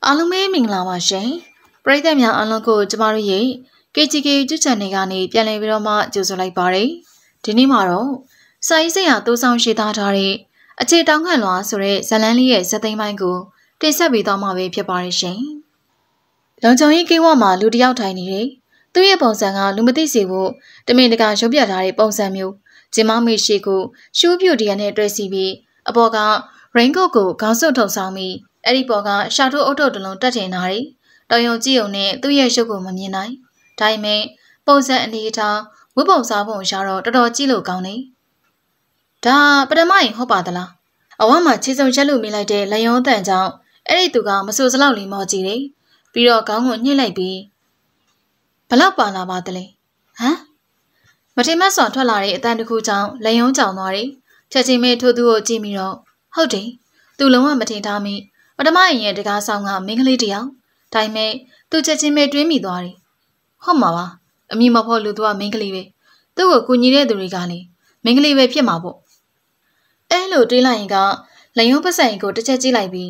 အားလုံးပဲမင်္ဂလာပါရှင်ပရိသတ်များအားလုံးကိုကျမတို့ရဲ့ KGK YouTube Channel ကနေပြန်လည်ပြီးတော့မှကြိုဆိုလိုက်ပါတယ်ဒီနေ့မှာတော့စာရေးဆရာတိုးဆောင်ရှိသားထားတဲ့အခြေတောင်းခံလွှာဆိုတဲ့ဇာတ်လမ်းလေးရဲ့ဇာတ်သိမ်းပိုင်းကိုတင်ဆက်ပေးသွားမှာပဲဖြစ်ပါတယ်ရှင်လုံခြုံရေးကိန်းဝမှာလူတစ်ယောက်ထိုင်နေတယ်သူ့ရဲ့ပုံစံကလူမသိစေဖို့တမင်တကာရုပ်ပြထားတဲ့ပုံစံမျိုးဂျင်မောင်းမေရှိကိုရှူးပြူတရနဲ့တွဲစီပြီးအပေါ်ကရိန်ကုတ်ကိုခေါင်းစွပ်ထုံဆောင်ပြီးအဲ့ဒီပေါ်ကရှာထိုးအုတ်ထုတ်တလုံးတက်ထင်ထားတယ်။တော်ယုံကြည့်ုံနဲ့သူ့ရဲ့ရုပ်ကိုမမြင်နိုင်။ဒါပေမဲ့ပုံစံအနေထားဝတ်ပုံစားပုံရှာတော့တော်တော်ကြည့်လို့ကောင်းနေ။ဒါပထမရင်ဟုတ်ပါသလား။အဝမ်းမှာခြေစုံရက်လို့မိလိုက်တဲ့လက်ရုံးတန်ကြောင့်အဲ့ဒီသူကမဆူစလောက်လေးမော်ကြည့်တယ်။ပြီးတော့ခေါင်းကိုညှစ်လိုက်ပြီးဘလောက်ပါလာပါသလဲ။ဟမ်မထင်မှတ်စွာထွက်လာတဲ့အတန်တစ်ခုကြောင့်လက်ရုံးကြောင်သွားတယ်။ချက်ချင်းပဲထိုးသူကိုကြည့်ပြီးတော့ဟုတ်တယ်။သူလုံးဝမထင်ထားမိပထမရင်ရဲ့တကားဆောင်ကမင်းကလေးတယောက်ဒါပေမဲ့သူချက်ချင်းပဲတွေးမိသွားတယ်ဟုတ်မှာပါအမိမဖို့လူသူကမင်းကလေးပဲသူ့ကိုကူညီတဲ့သူတွေကလည်းမင်းကလေးပဲဖြစ်မှာပေါ့အဲလိုတွေးလိုက်ရင်ကလက်ရုံးပတ်စံကိုတစ်ချက်ကြည့်လိုက်ပြီး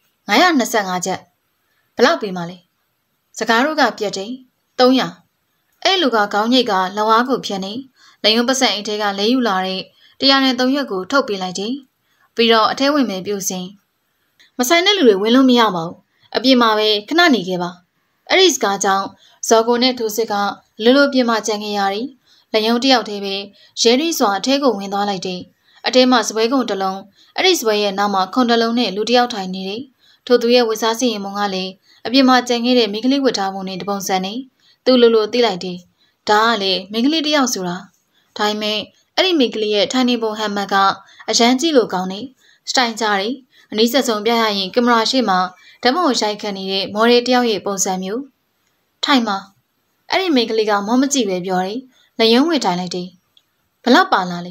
925ချက်ဘလောက်ပေးမှလဲစကားတို့ကပြက်တယ်300အဲလူကခေါင်းညိတ်ကလက်ဝါးကိုဖြတ်နေလက်ရုံးပတ်စံအိတ်ထဲကလဲယူလာတဲ့103ရွက်ကိုထုတ်ပေးလိုက်တယ်ပြီးတော့အထဲဝင်မယ်ပြုတ်စင်မဆိုင်တဲ့လူတွေဝင်လို့မရပါဘူးအပြင်မှာပဲခဏနေခဲ့ပါအဲ့ဒီစကားကြောင့်ဇော်ကိုနဲ့ထိုးစစ်ကလွတ်လွတ်ပြင်မှာကြံခဲ့ရတယ်လက်ရုံးတစ်ယောက်တည်းပဲရဲရီစွာအထဲကိုဝင်သွားလိုက်တယ်အထဲမှာစပွဲကုံတစ်လုံးအဲ့ဒီစပွဲရဲ့နောက်မှာခွန်တစ်လုံးနဲ့လူတစ်ယောက်ထိုင်နေတယ်ထို့သူရဲ့ဝတ်စားစီရင်ပုံကလည်းအပြင်မှာကြံခဲ့တဲ့မိန်းကလေးဝတ်ထားပုံနဲ့တပုံစံနေသူ့လိုလိုသိလိုက်တယ်ဒါကလေမိန်းကလေးတစ်ယောက်ဆိုတာဒါပေမဲ့အဲ့ဒီမိန်းကလေးရဲ့ထိုင်နေပုံဟန်မတ်ကအရန်ကြည့်လို့ကောင်းနေစတိုင်ကြတယ်အနည်းဆက်ဆုံးပြရရင်ကင်မရာရှေ့မှာဓာတ်ပုံရိုက်ခတ်နေတဲ့မော်ဒယ်တယောက်ရဲ့ပုံစံမျိုးထိုင်မှာအဲ့ဒီမိန်းကလေးကမောမကြည့်ပဲပြောတယ်လက်ရုံးဝင်ထိုင်လိုက်တယ်ဘလောက်ပါလာလဲ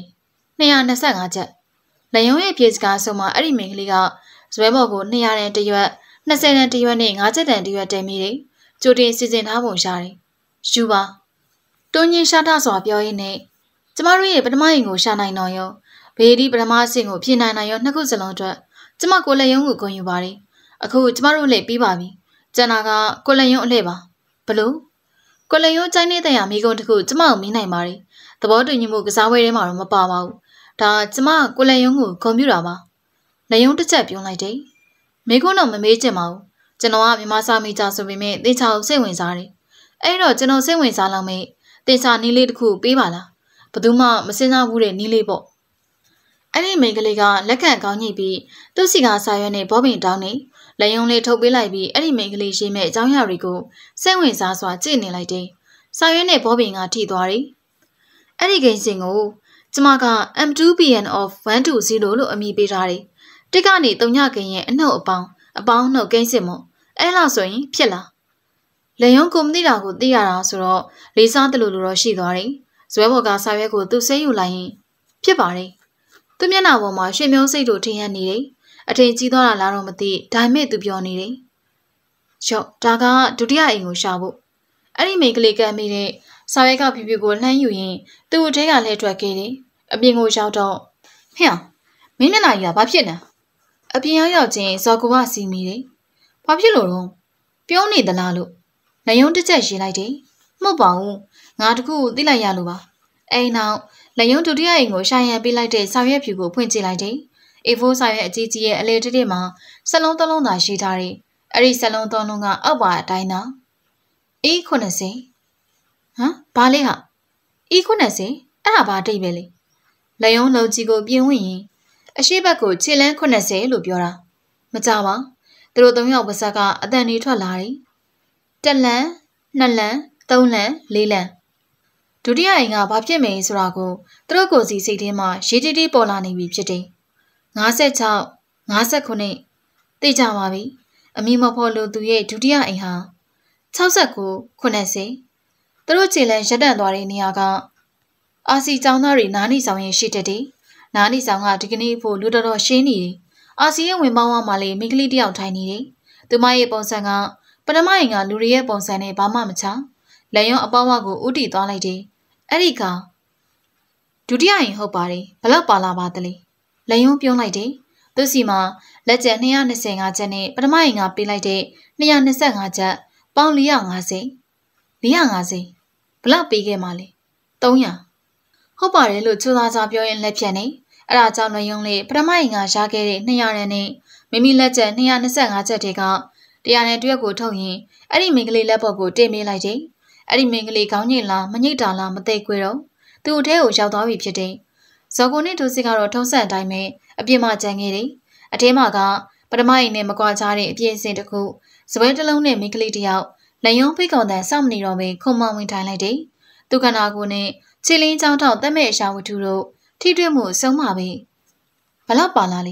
225ချက်လက်ရုံးရဲ့ပြေစကားဆုံးမှာအဲ့ဒီမိန်းကလေးကဇွဲဘော်ကို200တန်တရွက်20တန်တရွက်နဲ့5ချက်တန်တရွက်တင်မိတယ်ကြိုတင်စီစဉ်ထားပုံရှာတယ်ယူပါတွင်းချင်းရှာထစွာပြောရင်းနဲ့ကျမတို့ရဲ့ပထမရင်ကိုရှာနိုင်တော့ရောဘေဒီပထမအဆင့်ကိုပြင်နိုင်နိုင်ရောနှစ်ခုစလုံးအတွက်ကျမကိုလက်ရုံးကိုဂုဏ်ယူပါတယ်အခုကျမတို့လည်းပြီးပါပြီကျန်တာကကိုလက်ရုံးအလှည့်ပါဘလို့ကိုလက်ရုံးချိုင်းနေတဲ့ရမိကုန်းတခုကျမကိုမင်းနိုင်ပါတယ်သဘောတူညီမှုကစားပွဲထဲမှာတော့မပါပါဘူးဒါကျမကိုလက်ရုံးကိုဂုဏ်ပြုတာပါလက်ရုံးတစ်ချက်ပြုံးလိုက်တယ်မိကုန်းတော့မမေးချင်ပါဘူးကျွန်တော်ကမြန်မာစာမိကြဆိုပေမဲ့တေချာကိုစိတ်ဝင်စားတယ်အဲ့တော့ကျွန်တော်စိတ်ဝင်စားလောက်မဲ့တေချာနီးလေးတစ်ခုပေးပါလားဘယ်သူမှမစင်စားဘူးတဲ့နီးလေးပေါ့အဲ့ဒီမိန်းကလေးကလက်ခံကောင်းညိပြီးသူ့စီကစာရွက်နဲ့ဘောပင်တောင်းနေလက်ယုံလေးထုတ်ပေးလိုက်ပြီးအဲ့ဒီမိန်းကလေးရှိမဲ့အကြောင်းအရာတွေကိုစိတ်ဝင်စားစွာကြည့်နေလိုက်တယ်။စာရွက်နဲ့ဘောပင်ကထိသွားတယ်။အဲ့ဒီဂိမ်းစင်ကိုကျမက M2PN of 120လို့အမည်ပေးထားတယ်။တစ်ကနေ3ညဂိမ်းရဲ့အနှုတ်အပေါင်းနှုတ်ဂိမ်းစင်မို့အဲ့လောက်ဆိုရင်ဖြစ်လား။လက်ယုံကိုမသိတာကိုသိရတာဆိုတော့လေးစားတယ်လို့တော့ရှိသွားတယ်။ဇွဲဘော်ကစာရွက်ကိုသူ့စိတ်ယူလိုက်ရင်ဖြစ်ပါတယ်။သူမျက်နှာပေါ်မှာရွှေမျိုးစိတ်တို့ထင်ရနေတယ်။အထင်ကြီးသွားတာလားတော့မသိဒါပေမဲ့သူပြောနေတယ်။ရော့ဒါကဒုတိယအိမ်ကိုရှာဖို့အဲ့ဒီမိန်းကလေးကမိတဲ့စာရွက်ကဖြူဖြူကိုလှမ်းယူရင်သူ့အထဲကလှည့်ထွက်ခဲ့တယ်။အပြင်ကိုရောက်တော့ဟဲ့မင်းမျက်နှာကြီးကဘာဖြစ်နေ။အပြင်ရောက်ချင်းဇော်ကူကစီမိတယ်။ဘာဖြစ်လို့တော့ပြုံးနေသလားလို့လက်ယုံတစ်ချက်ရေးလိုက်တယ်။မဟုတ်ပါဘူး။ငါတခုသိလိုက်ရလို့ပါ။အဲ့နောက်လက်ယုံဒုတိယအိမ်ကိုရှာရန်ပေးလိုက်တဲ့စာရွက်ဖြူကိုဖွင့်ကြည့်လိုက်တယ်။ A4 စာရွက်အကြီးကြီးရဲ့အလဲတစ်တစ်မှာစက်လုံး3လုံးသာရှိထားတယ်။အဲ့ဒီစက်လုံး3လုံးကအောက်ပါအတိုင်းသာ E90 ဟမ်ဘာလဲဟာ E90 အဲ့ဒါဘာအတိတ်ပဲလေ။လက်ယုံလုံးကြီးကိုပြင်ဝင်ရင်အရှိဘက်ကိုခြေလန်း90လို့ပြောတာမကြပါသူတို့3ယောက်ပါဇက်ကအတန်ကြီးထွက်လာတယ်။1လန်း2လန်း3လန်း4လန်းဒုတိယအိမ်ကဘာဖြစ်မယ်ဆိုတာကိုသူတို့ကိုယ်စီစိတ်ထဲမှာရေးတီးတီးပေါ်လာနေပြီဖြစ်တယ်56 59သိကြပါပြီအမိမဖို့လို့သူရဲ့ဒုတိယအိမ်ဟာ69 90သူတို့ခြေလန်းရက်တန့်သွားတဲ့နေရာကအာစီကျောင်းသားတွေနားနေဆောင်ရင်ရှိတတ်တယ်နားနေဆောင်ကဒီကနေ့ဖို့လူတော်ရှင်းနေတယ်အာစီရဲ့ဝင်ပေါင်းဝမှာလေမိန်းကလေးတယောက်ထိုင်နေတယ်သူမရဲ့ပုံစံကပထမအိမ်ကလူတွေရဲ့ပုံစံနဲ့ဘာမှမချလက်ရုံးအပေါင်းဝကိုဥတီသွားလိုက်တယ်အဲ့ဒီကဒုတိယအိမ်ဟုတ်ပါတယ်ဘလောက်ပါလာပါသလဲလက်ယုံပြုံးလိုက်တယ်သူစီမှာလက်ကျန်225ချက်နဲ့ပထမအိမ်ကပေးလိုက်တဲ့225ချက်ပေါင်း450ဘလောက်ပေးခဲ့မှလဲ300ဟုတ်ပါတယ်လို့ချိုးသားစားပြောရင်လက်ဖြတ်နေအဲ့ဒါကြောင့်လည်းယုံလေပထမအိမ်ကရခဲ့တဲ့200ရန်နဲ့မိမိလက်ကျန်225ချက်တွေက100နဲ့တရက်ကိုထုတ်ရင်အဲ့ဒီမိန်းကလေးလက်ပေါ်ကိုတင်ပေးလိုက်တယ်အဲ့ဒီမိန်းကလေးခေါင်းညိလားမညိတာလားမသိခွေတော့သူ့အထဲကိုရောက်သွားပြီဖြစ်တယ်ဇော်ကိုနဲ့ဒူစီကတော့ထုံးစံအတိုင်းပဲအပြစ်မှကြံခဲ့တယ်အထဲမှာကပထမအိမ်နဲ့မကွာခြားတဲ့အပြည့်အစင်တစ်ခုစပွဲတစ်လုံးနဲ့မိန်းကလေးတစ်ယောက်လက်ယုံဖိတ်ကောင်တန်စောင့်နေတော့ပဲခုံမောင်ဝင်ထိုင်လိုက်တယ်သူခန္ဓာကိုယ်နဲ့ခြေလင်းချောင်းထောက်တက်မဲ့အရှာဝတ္ထုတို့ထိတွေ့မှုဆုံးမှာပဲဘလောက်ပါလားလေ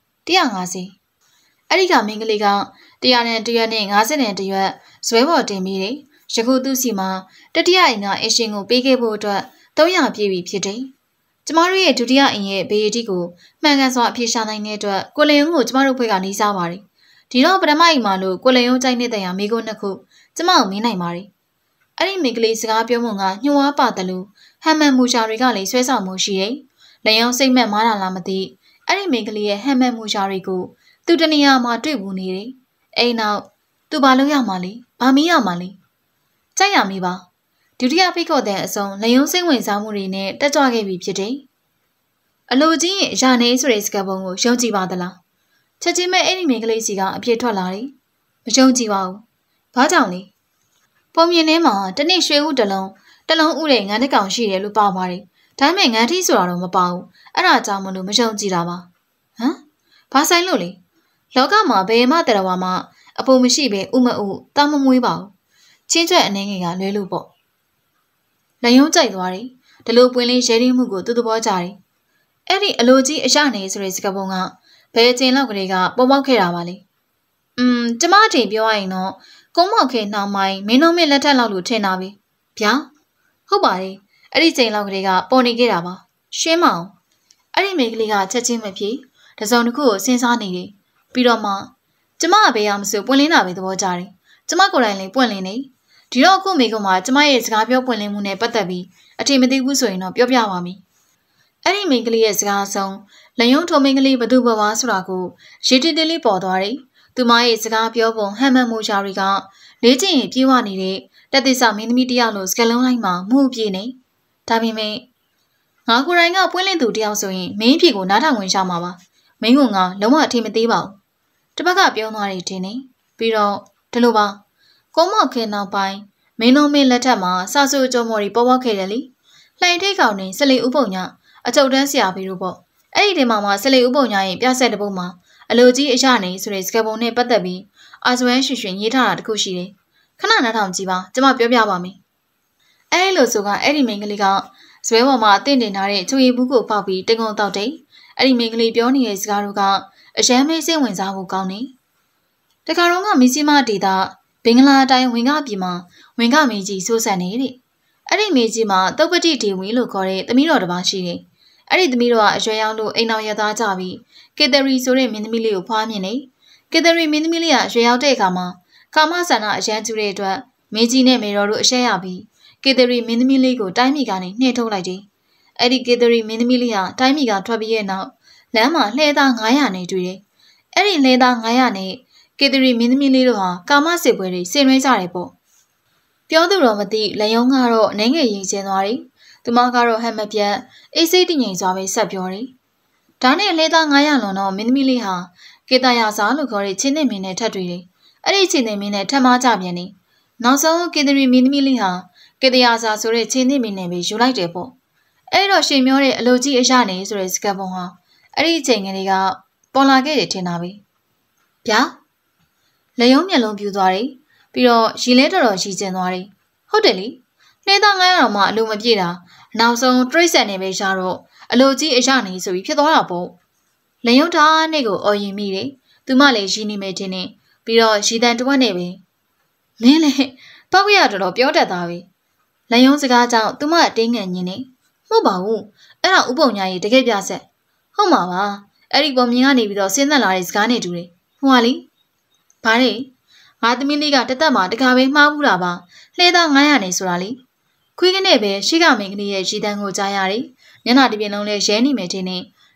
150အဲ့ဒီကမိန်းကလေးက100နဲ့100နဲ့50နဲ့100ဇွဲပေါ်တင်ပြီးတယ်ယခုသူစီမှာတတိယအိမ်ကအရှင်ကိုပေးခဲ့ဖို့အတွက်300ပြည့်ပြီဖြစ်တယ်ကျမတို့ရဲ့ဒုတိယအိမ်ရဲ့ဘေးအတိကိုမှန်ကန်စွာအပြေရှာနိုင်တဲ့အတွက်ကိုလင်ယုံကိုကျမတို့ဖွဲ့ကနေစားပါတယ်ဒီတော့ပထမအိမ်မှာလို့ကိုလင်ယုံကြိုက်နေတဲ့ရာမိကုန်းနှစ်ခုကျမကိုမင်းနိုင်ပါတယ်အဲ့ဒီမိန်းကလေးစကားပြောမှုကညှို့ဝါပါတယ်လို့ဟမ်မန်မူရှာတွေကလည်းဆွဲဆောင်မှုရှိတယ်လင်ယုံစိတ်မက်မားတာလားမသိအဲ့ဒီမိန်းကလေးရဲ့ဟမ်မန်မူရှာတွေကိုသူတနေရာမှာတွေ့ဘူးနေတယ်အဲ့နောက်သူဘာလုပ်ရမှာလဲဘာမီးရမှာလဲကြိုက်ရမီးပါဒုတိယဖိတ်ခေါ်တဲ့အစုံလင်ယုံစိတ်ဝင်စားမှုတွေနဲ့တက်ကြွခဲ့ပြီဖြစ်တယ်အလိုကြီးရင်ရာနေဆိုတဲ့စကားပုံကိုယုံကြည်ပါသလားချက်ချင်းပဲအဲ့ဒီမိန်းကလေးစီကအပြစ်ထွက်လာတယ်မယုံကြည်ပါဘူးဘာကြောင့်လဲပုံမြင်ထဲမှာတနေ့ရွှေဥတလုံးဥတဲ့ငန်းတစ်ကောင်ရှိတယ်လို့ပါပါတယ်ဒါပေမဲ့ငန်းထီးဆိုတာတော့မပါဘူးအဲ့ဒါကြောင့်မလို့မယုံကြည်တာပါဟမ်ဘာဆိုင်လို့လဲလောကမှာဘယ်မှတရားဝါမှအဖို့မရှိပဲဥမဥတောင်းမမွေးပါဘူးချင်းကျွဲ့အနေငယ်ကလွဲလို့ပေါ့လယုံကြိုက်သွားတယ်ဒီလိုပွင့်လေးရဲရင်းမှုကိုသူ့သဘောကျတယ်အဲ့ဒီအလိုကြီးအရနေဆိုတဲ့စကားပုံကဘယ်အချိန်လောက်ကလေးကပေါ်ပေါက်ခဲ့တာပါလဲကျမအထင်ပြောရရင်တော့ကုန်းမောက်ခဲနှောင်းမိုင်းမင်းတို့မင်းလက်ထက်လောက်လို့ထင်တာပဲဗျာဟုတ်ပါတယ်အဲ့ဒီချိန်လောက်ကလေးကပေါ်နေခဲ့တာပါရှင်းမအောင်အဲ့ဒီမိန်းကလေးကချက်ချင်းမဖြစ်တစုံတစ်ခုကိုစဉ်းစားနေတယ်ပြီးတော့မှကျမကဘေးအောင်မဆိုပွင့်လင်းတာပဲသဘောကျတယ်ကျမကိုယ်တိုင်လည်းပွင့်လင်းနေဒီတော့အခုမိကမှာကျမရဲ့စကားပြောပွင့်လင်းမှုနဲ့ပတ်သက်ပြီးအထင်မသိဘူးဆိုရင်တော့ပြောပြပါမယ်အဲ့ဒီမိန်းကလေးရဲ့စကားဆုံးလယုံထုံမိန်းကလေးဘသူဘဝဆိုတာကိုရေတီတီလေးပေါ်သွားတယ်သူမရဲ့စကားပြောပုံဟမ်မန်မူရှာတွေကလေးကျင်ရင်ပြေးဝနေတဲ့တက်သစ္စာမင်းသမီးတယောက်လိုစကလုံးလိုက်မှာမှုပြေနေဒါပေမဲ့ငါကိုယ်တိုင်ကပွင့်လင်းသူတယောက်ဆိုရင်မင်းအဖြစ်ကိုနားထောင်ဝင်ရှာမှာပါမင်းကငါလုံးဝအထင်မသေးပါဘူးတစ်ပတ်ကပြောသွားတယ်တင်နေပြီးတော့ဒီလိုပါကုန်းမောက်ခဲနောက်ပိုင်းမင်းတို့မင်းလက်ထက်မှာစာစုအကျုံးမော်တွေပေါ်ပေါက်ခဲ့တယ်လေလှိုင်ထိတ်ကောင်နဲ့စလေဥပုံညာအကျုပ်တန်းဆရာပြီးတော့ပေါ့အဲ့ဒီဒီမှာစလေဥပုံညာရဲ့ပြဆက်တစ်ပုဒ်မှာအလိုကြီးအရနေဆိုတဲ့စကားပုံနဲ့ပတ်သက်ပြီးအာဇွဲရွှင်ရွှင်ရေးထားတာတခုရှိတယ်ခဏနားထောင်ကြည့်ပါကျမပြောပြပါမယ်အဲ့လိုဆိုကအဲ့ဒီမိန်းကလေးကဇွဲပေါ်မှာအသင့်တင်ထားတဲ့ချွေဘူးကိုပေါက်ပြီးတင်ကုန်တောက်တယ်အဲ့ဒီမိန်းကလေးပြောနေတဲ့စကားတို့ကအရန်မေးစိတ်ဝင်စားဖို့ကောင်းနေတခါတော့ကမီစီမဒေတာဘင်္ဂလားတိုင်းဝင်ကပြည်မှာဝင်ကမေကြီးစိုးစံနေတဲ့အဲ့ဒီမေကြီးမှာတုတ်ပတိဒေဝီလို့ခေါ်တဲ့သမီးတော်တစ်ပါးရှိတယ်အဲ့ဒီသမီးတော်ကအရွယ်ရောက်လို့အိမ်တော်ရသားကြပြီးကေတရီဆိုတဲ့မင်းသမီးလေးကိုဖွားမြင်နေကေတရီမင်းသမီးလေးကရွှေရောက်တဲ့အခါမှာကာမဆန္ဒအရန်ကျူတဲ့အတွက်မင်းကြီးနဲ့မေတော်တို့အရှက်ရပြီးကေတရီမင်းသမီးလေးကိုတိုင်းပြည်ကနေနှင်ထုတ်လိုက်တယ်။အဲ့ဒီကေတရီမင်းသမီးလေးဟာတိုင်းပြည်ကထွက်ပြီးရဲ့နောက်လမ်းမှာလှဲသား900နဲ့တွေ့တယ်။အဲ့ဒီလှဲသား900နဲ့ကေတရီမင်းသမီးလေးတို့ဟာကာမစစ်ပွဲတွေဆင်နွှဲကြတယ်ပေါ့။ပြောသူတော့မသိလယုံကတော့နှင်းငယ်ရင်ကျင်းသွားတယ်။သူမကတော့ဟန်မပြတ်အေးစိတ်တည်ငြိမ်စွာပဲဆက်ပြောတယ်။ဒါနဲ့လှဲသား900လွန်တော့မင်းသမီးလေးဟာကေတရာစာလို့ခေါ်တဲ့ချင်းသင်မင်းနဲ့ထပ်တွေ့တယ်။အဲ့ဒီချင်းသင်မင်းနဲ့ထပ်မကြပြန်နေ။နောက်ဆုံးကေတရီမင်းသမီးလေးဟာကေတရာစာဆိုတဲ့ချင်းသင်မင်းနဲ့ပဲယူလိုက်တယ်ပေါ့။အဲ့တော့ရှင်မျောတဲ့အလိုကြီးအရနေဆိုတဲ့စကားပုံဟာအဲ့ဒီအချိန်ကလေးကပေါ်လာခဲ့တယ်ထင်တာပဲ။ဗျာလေယုံမျက်လုံးပြူသွားတယ်။ပြီးတော့ရီလဲတော်တော်ရီကျင်သွားတယ်။ဟုတ်တယ်လေ။နှဲသား900တော့မှအလိုမပြည့်တာနောက်ဆုံးတရိတ်ဆန်နေပဲရှာတော့အလိုကြီးအရနေဆိုပြီးဖြစ်သွားတာပေါ့။လေယုံသားနဲ့ကိုအော်ရင်မိတယ်။သူမလည်းရီနေမယ်ထင်တယ်။ပြီးတော့ရီတန်တဝက်နဲ့ပဲ။မင်းလည်းပောက်ရတော်ပြောတတ်သားပဲ။လေယုံစကားကြောင့်သူမအတင်းငန်ညင်းနေ။မဟုတ်ပါဘူး။အဲ့ဒါဥပုံညာကြီးတကယ်ပြဆက်။ဟုတ်မှာပါ။အဲ့ဒီပုံမြင်ကနေပြီးတော့ဆင်းသက်လာတဲ့စကားနဲ့တူတယ်။ဟိုကလေ။ဘာလဲ။ငါသမီးလေးကတသက်မှာတခါပဲမှားဘူးတာပါ။လှဲသား900နေဆိုတာလေ။ခွေးကနေပဲရှိကမင်းကလေးရဲ့ရီတန်ကိုကြားရတယ်။မျက်နှာတစ်ပြင်လုံးလဲရဲနေမယ်ထင်နေ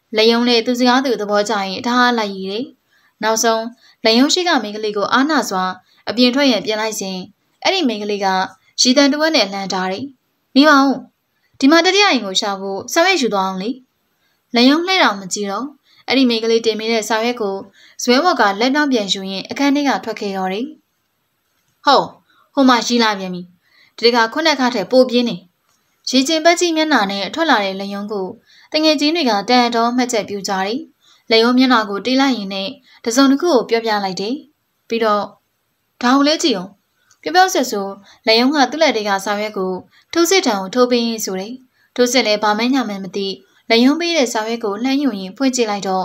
လက်ယုံနဲ့သူစကားသူသဘောကျရင်ထားလိုက်ရည်နောက်ဆုံးလက်ယုံရှိကမိန်းကလေးကိုအားနာစွာအပြင်ထွက်ရန်ပြင်လိုက်စဉ်အဲ့ဒီမိန်းကလေးကရီတန်တဝက်နဲ့လှမ်းထားတယ်နေပါဦးဒီမှာတတိယအိမ်ကိုရှာဖို့ဆောင်ရွက်ယူသွားအောင်လေလက်ယုံလှဲတော်မကြည့်တော့အဲ့ဒီမိန်းကလေးတင်မိတဲ့ဆောင်ရွက်ကိုဇွဲဘော်ကလက်နှောင်းပြန်ယူရင်အခန်းထဲကထွက်ခဲ့တော့တယ်ဟုတ်ဟိုမှာရီလာပြန်ပြီဒီကခုနကခါထဲပိုပြင်းနေရီချင်းပတ်ကြီးမျက်နှာနဲ့ထွက်လာတဲ့လက်ယုံကိုတငယ်ချင်းတွေကတန်တော်မှတ်ချက်ပြူကြတယ်လက်ယုံမျက်နှာကိုတေးလိုက်ရင်နဲ့တစုံတစ်ခုကိုပြောပြလိုက်တယ်ပြီးတော့ဒါကိုလည်းကြည့်အောင်ပြောဆက်ဆိုလက်ယုံကသူ့လက်တွေကဆောင်ရွက်ကိုထိုးစစ်တံကိုထိုးပင်းဆိုတယ်ထိုးစစ်လည်းဘာမှညမှမသိလက်ယုံပေးတဲ့ဆောင်ရွက်ကိုလှမ်းယူရင်ဖွင့်ကြည့်လိုက်တော့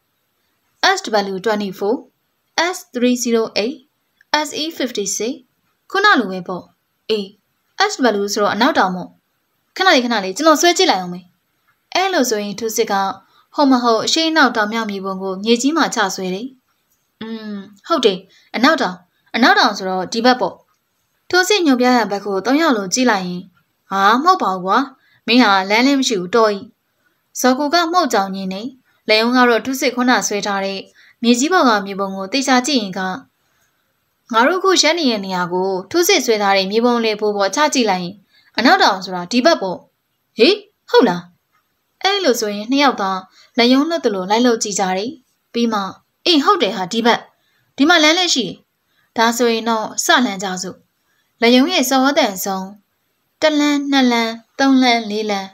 SW24 S308 SE56 ခုနလိုပဲပေါ့အေး SW ဆိုတော့အနောက်တောင်မို့ခဏလေးကျွန်တော်ဆွဲကြည့်လိုက်အောင်မေအဲ့လိုဆိုရင်ထိုးစစ်ကဟုတ်မဟုတ်အရှိအနောက်တောင်မြောက်မြေပုံကိုမြေကြီးမှာချဆွဲတယ်ဟုတ်တယ်အနောက်တောင်ဆိုတော့ဒီဘက်ပေါ့ထိုးစစ်ညွှန်ပြရဘက်ကို၃ယောက်လုံးကြည့်လိုက်ရင်ဟာမဟုတ်ပါဘူးကွာမင်းဟာလမ်းလည်းမရှိဘူးတော်ကြီးဇော်ကူကမှုတ်ကြောင်ညင်းနေလက်ယုံကတော့ထိုးစစ်ခုနဆွဲထားတဲ့မြေကြီးပေါ်ကမြေပုံကိုတေချာကြည့်ရင်ကငါတို့ခုရှမ်းနေရဲ့နေရာကိုထိုးစစ်ဆွဲထားတဲ့မြေပုံလေးပို့ပေါ်ချကြည့်လိုက်ရင်အနောက်တောင်ဆိုတာဒီဘက်ပေါ့ဟေးဟုတ်လားအဲ့လိုဆိုရင်နှစ်ယောက်သားလက်ယုံလွတ်တယ်လို့လိုက်လို့ကြည့်ကြတယ်ပြီးမှအေးဟုတ်တယ်ဟာဒီဘက်ဒီမှာလမ်းလည်းရှိတယ်ဒါဆိုရင်တော့စလန်းကြစို့လက်ယုံရဲ့စောဝတန်ဆုံး1လမ်း2လမ်း3လမ်း4လမ်း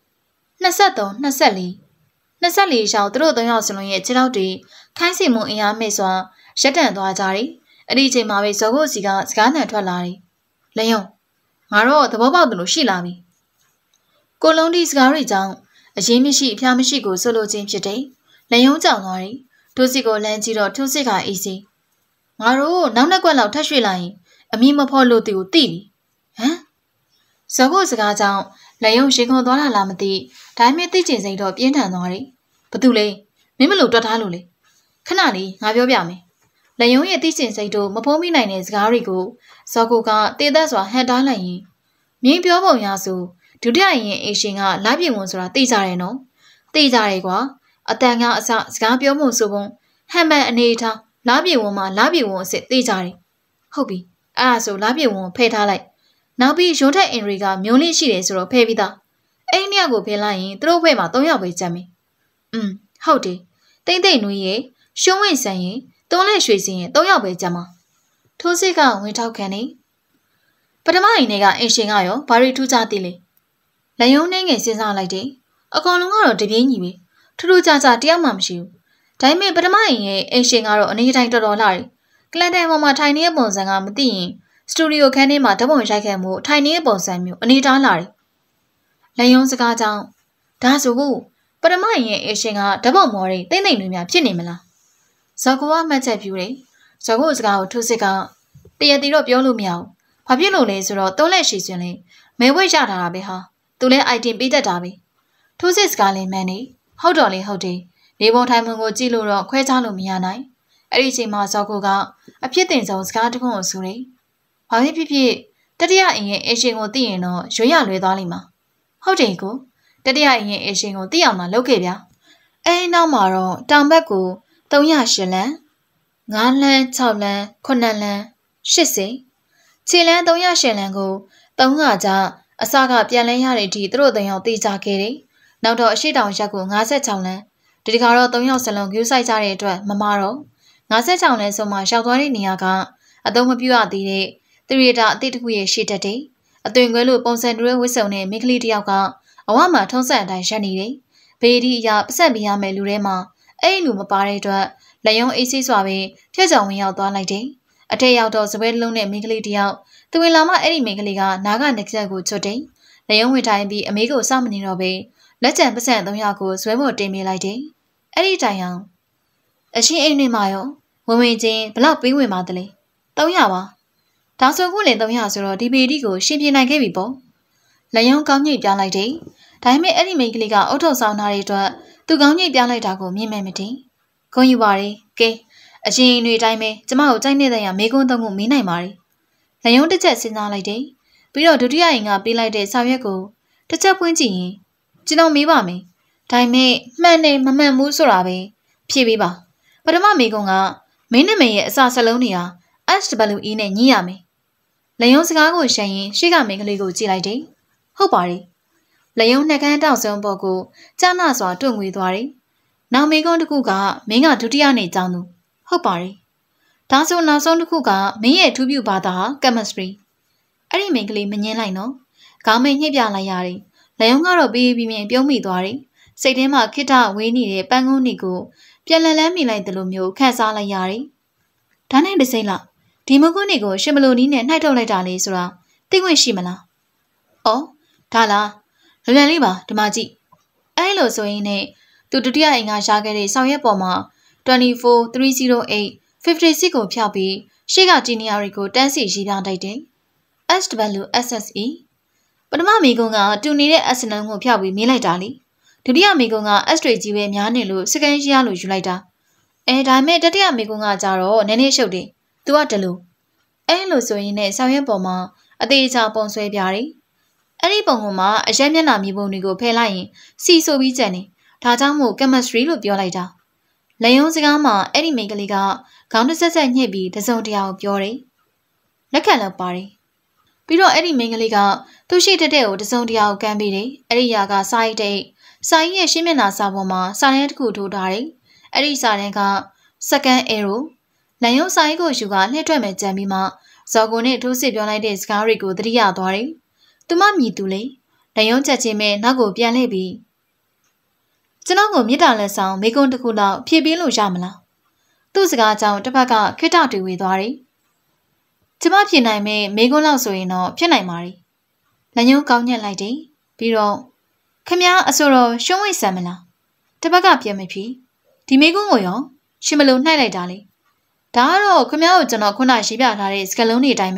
24ရှောင်းသူတို့3ယောက်စလုံးရဲ့ခြေထောက်တွေခိုင်းစီမှုအင်အားမဲ့စွာရက်တန့်သွားကြတယ်အဲ့ဒီအချိန်မှာပဲဇော်ကိုစီကစကားနှံထွက်လာတယ်လက်ယုံငါတော့သဘောပေါက်တယ်လို့ရှိလာပြီကိုလုံးဒီစကားတွေကြောင့်အရင်မရှိအဖျားမရှိကိုဆိုလိုခြင်းဖြစ်တယ်လက်ယုံကြောင်သွားတယ်ထိုးစစ်ကိုလမ်းကြည့်တော့ထိုးစစ်ကအေးစီငါတို့နောက်နှစ်ကွက်လောက်ထပ်ရွှေ့လိုက်ရင်အမီမဖော်လို့သူကိုသိပြီဟမ်ဇော်ကိုစကားကြောင့်လက်ယုံရှင်းခွန်သွားလာမသိဒါမှမသိချင်စိတ်တော့ပြင်းထန်သွားတယ်ဘာတူလဲမင်းမလို့တွတ်ထားလို့လေခဏလေးငါပြောပြမယ်လက်ယုံရဲ့သိချင်စိတ်တို့မဖုံးမိနိုင်တဲ့စကားတွေကိုဇော်ကိုကတေးသက်စွာဟန်တားလိုက်ရင်မင်းပြောပုံရဆိုဒုတိယရင်အေရှင်ကလာပြေဝင်ဆိုတာသိကြတယ်နော်သိကြတယ်ကွာအတန်ကအစစကားပြောမှုဆိုပုံဟန်မန်အနေထားလာပြေဝင်မှာလာပြေဝင်အစ်စ်သိကြတယ်ဟုတ်ပြီအဲ့ဒါဆိုလာပြေဝင်ဖယ်ထားလိုက်နောက်ပြီးရုံးထက်အင်ရီကမျိုးလေးရှိတယ်ဆိုတော့ဖယ်ပြီးသားအဲ့ဒီနှစ်ယောက်ကိုဖယ်လိုက်ရင်သူတို့ဘက်မှာ3ယောက်ပဲကျန်မယ်ဟုတ်တယ်တိတ်နွေးရဲ့ရှုံးဝင်ဆန်ရင်တွန်းလက်ရွှေစင်ရင်3ယောက်ပဲကျန်မှာထိုးစစ်ကဝင်ထောက်ခံနေပထမအိမ်ထဲကအင်ရှင်ကရောဘာရီထူးကြသေးလဲလက်ယုံနှင်းငယ်စဉ်းစားလိုက်တယ်အကောင်လုံးကတော့တပြေးညီပဲထူးထူးခြားခြားတယောက်မှမရှိဘူးဒါပေမဲ့ပထမအိမ်ရဲ့အင်ရှင်ကတော့အနေတိုင်းတော်တော်လှတယ်ကလန်တန်ပေါ်မှာထိုင်နေတဲ့ပုံစံကမသိရင်စတူဒီယိုခန်းထဲမှာဓာတ်ပုံရိုက်ခဲ့မှုထိုင်နေတဲ့ပုံစံမျိုးအနေထားလာတယ်လက်ယုံစကားကြောင့်ဒါဆိုကိုပထမအိမ်ရဲ့အင်ရှင်ကဓာတ်ပုံမော်တွေတိမ့်တွေများဖြစ်နေမလားဇော်ကူကမှတ်ချက်ပြူတယ်ဇော်ကူစကားကိုထိုးစစ်ကတရတီတော့ပြောလို့မရဘူးဘာဖြစ်လို့လဲဆိုတော့သုံးလက်ရှိရှင်လေမဲဝဲရထားတာပဲဟာသူလဲ item ပေးတတ်တာပဲထိုးစစ်စကားလေးမှန်နေဟုတ်တော်လေဟုတ်တယ်နေပုံထိုင်မှုကိုကြည့်လို့တော့ခွဲခြားလို့မရနိုင်အဲ့ဒီအချိန်မှာဇော်ကူကအဖြစ်တင်ဆုံးစကားတစ်ခုကိုဆိုတယ်ဘာဖြစ်ဖြစ်တတိယအိမ်ရဲ့အရှင်ကိုသိရင်တော့ရွေးရလွဲသွားလိမ့်မှာဟုတ်တယ်ကိုတတိယအိမ်ရဲ့အရှင်ကိုသိအောင်မှလုပ်ခဲ့ဗျာအဲဒီနောက်မှာတော့တောင်ဘက်ကို308လမ်း5လမ်း6လမ်း9လမ်း80ခြေလမ်း308လမ်းကို300ကျအစကပြန်လဲရတဲ့အထိသူတို့3ယောက်တေးကြခဲ့တယ်နောက်တော့အရှိတောင်ရက်ကို56လမ်းဒီတခါတော့3ယောက်စလုံးဂူးဆိုင်ကြတဲ့အတွက်မမတော့56လမ်းဆိုမှရှောက်သွားတဲ့နေရာကအသုံးမပြုရသေးတဲ့သရီတာအတိတ်တစ်ခုရဲ့ရှေ့တက်တယ်အသွင်ခွဲလို့ပုံစံတူရဲ့ဝစ်စုံနဲ့မိန်းကလေးတစ်ယောက်ကအဝမှာထုံးစံအတိုင်းရက်နေတယ်ဘေးဒီအရာပတ်ဆက်ပြရမယ်လူထဲမှာအဲ့လူမပါတဲ့အတွက်လက်ယုံအေးဆေးစွာပဲဖြတ်ကြောင်ဝင်ရောက်သွားလိုက်တယ်အထက်ရောက်တော့စပွဲလုံးနဲ့မိန်းကလေးတစ်ယောက်သူဝင်လာမှအဲ့ဒီမိန်းကလေးကနားကနေချက်ကိုချွတ်တယ်လက်ယုံဝင်ထိုင်ပြီးအမေကိုစောင့်မနေတော့ပဲလက်ကျန်ပတ်ဆက်300ကိုဇွဲပေါ်တင်ပေးလိုက်တယ်အဲ့ဒီတိုင်အောင်အရှင်အိမ်တွေမှာရောဝင်ချင်းဘလောက်ပေးဝင်ပါသလဲ300ပါဒါဆိုခုလည်း300ဆိုတော့ဒီပေဒီကိုရှင်ပြနိုင်ခဲ့ပြီပေါ့လက်ယုံကောင်းညိတ်ပြလိုက်တယ်ဒါပေမဲ့အဲ့ဒီမိန်းကလေးကအုတ်ထုပ်ဆောင်ထားတဲ့အတွက်သူကောင်းညိတ်ပြလိုက်တာကိုမြင်မဲ့မတင်ခွန်ယူပါလေကဲအရှင်အိမ်တွေတိုင်းပဲကျမကိုကြိုက်နေတဲ့ရမေကွန်းသုံးခုမင်းနိုင်ပါလေလက်ယုံတစ်ချက်စဉ်းစားလိုက်တယ်ပြီးတော့ဒုတိယအိမ်ကပေးလိုက်တဲ့စာရွက်ကိုတစ်ချက်ပွင့်ကြည့်ရင်ကျွန်တော်မေးပါမယ်ဒါပေမဲ့မှန်တယ်မမှန်ဘူးဆိုတာပဲဖြေပေးပါပထမမိကုံကမင်းနဲ့မင်းရဲ့အစာစလုံးတွေဟာ SWE နဲ့ညှိရမယ်လယုံစကားကိုရှမ်းရင်ရှေ့ကမိန်းကလေးကိုကြည့်လိုက်တယ်ဟုတ်ပါတယ်လယုံနှကန်းတောက်ဆုံးပေါ်ကိုကြားနာစွာတွန့်ငွေသွားတယ်နောက်မိကုံတစ်ခုကမင်းကဒုတိယနေ့ကျောင်းသူဟုတ်ပါတယ်ဒါဆိုနောက်ဆုံးတစ်ခုကမင်းရဲ့အထူးပြုဘာသာဟာ chemistry အဲ့ဒီမိန်းကလေးမငင်းလိုက်နော်ခေါင်းမိတ်ညှိပြလိုက်ရတယ်လယုံကတော့ပြီးပြီးမြင်ပြုံးမိသွားတယ်စိတ်ထဲမှာခိတ္တဝေးနေတဲ့ပန်းကုန်းနီကိုပြန်လန်းမိလိုက်တယ်လို့မျိုးခံစားလိုက်ရတယ်ဒါနဲ့တစ်စိမ့်လောက်ဒီမကုန်းနီကိုရှင်မလိုနီးနဲ့နှိုက်ထုတ်လိုက်တာလေဆိုတာသိခွင့်ရှိမလားအော်ဒါလားလွယ်လွယ်လေးပါဒီမှာကြည့်အဲ့လိုဆိုရင်နဲ့သူဒုတိယအိမ်ကရှားခဲ့တဲ့ဆောင်ရွက်ပေါ်မှာ24308 56ကိုဖျောက်ပြီးရှေ့ကဂျီနီယာတွေကိုတန်းစီရေးပြတိုက်တယ် SWSSE ပထမမိကုံကတူနေတဲ့ S နှုန်းကိုဖျောက်ပြီးမြင်လိုက်တာလေဒုတိယမိကုံက S တွေကြီးပဲများနေလို့စကန်ရလို့ယူလိုက်တာဒါမဲ့တတိယမိကုံကကြတော့နည်းနည်းရှုပ်တယ်သူကတလို့လို့ဆိုရင်နဲ့ဆောင်ရွက်ပေါ်မှာအသေးချာပုံဆွဲပြတယ်အဲ့ဒီပုံပေါ်မှာအရက်မျက်နှာမြေပုံတွေကိုဖယ်လိုက်ရင်စီဆိုပြီးကျန်တယ်ဒါကြောင့်မို့ chemistry လို့ပြောလိုက်တာလယုံစကားမှာအဲ့ဒီမိန်းကလေးကခေါင်းတစ်ဆက်ဆက်ညှစ်ပြီးတစုံတရာကိုပြောတယ်လက်ခံလောက်ပါတယ်ပြီးတော့အဲ့ဒီမိန်းကလေးကသူ့ရှိတဲ့ကိုတစုံတရာကိုကမ်းပေးတယ်အဲ့ဒီຢာကစာရိတ်တဲ့စာရင်းရဲ့ရှင်းမျက်နှာစာပေါ်မှာစာတန်းတစ်ခုထိုးထားတယ်အဲ့ဒီစာတန်းက second arrow လယုံစာရိတ်ကိုယူကနှိမ့်ထွက်မဲ့ကြံပြီးမှဇော်ကုန်းနဲ့ထိုးစစ်ပြောလိုက်တဲ့စကားတွေကိုသတိရသွားတယ်သူမမြည်သူလေလယုံချက်ချင်းပဲနောက်ကိုပြန်လှည့်ပြီးကျွန်တော်ကိုမြစ်တာလက်ဆောင်မိကွန်းတစ်ခုလောက်ဖြည့်ပေးလို့ရမလားသူ့စကားကြောင့်တစ်ဖက်ကခိတ္တတွေဝေသွားတယ်ကျမဖြည့်နိုင်မဲ့မိကွန်းလောက်ဆိုရင်တော့ဖြစ်နိုင်ပါတယ်လယုံကောင်းညက်လိုက်တယ်ပြီးတော့ခမည်းအဆိုတော်ရှုံးဝိဆန်မလားတစ်ဖက်ကပြန်မဖြီးဒီမိကွန်းကိုရောရှင်မလို့နှိုက်လိုက်တာလေဒါကတော့ခမည်းကိုကျွန်တော်ခုနရေးပြထားတဲ့စကလုံးတွေအတိုင်းပဲ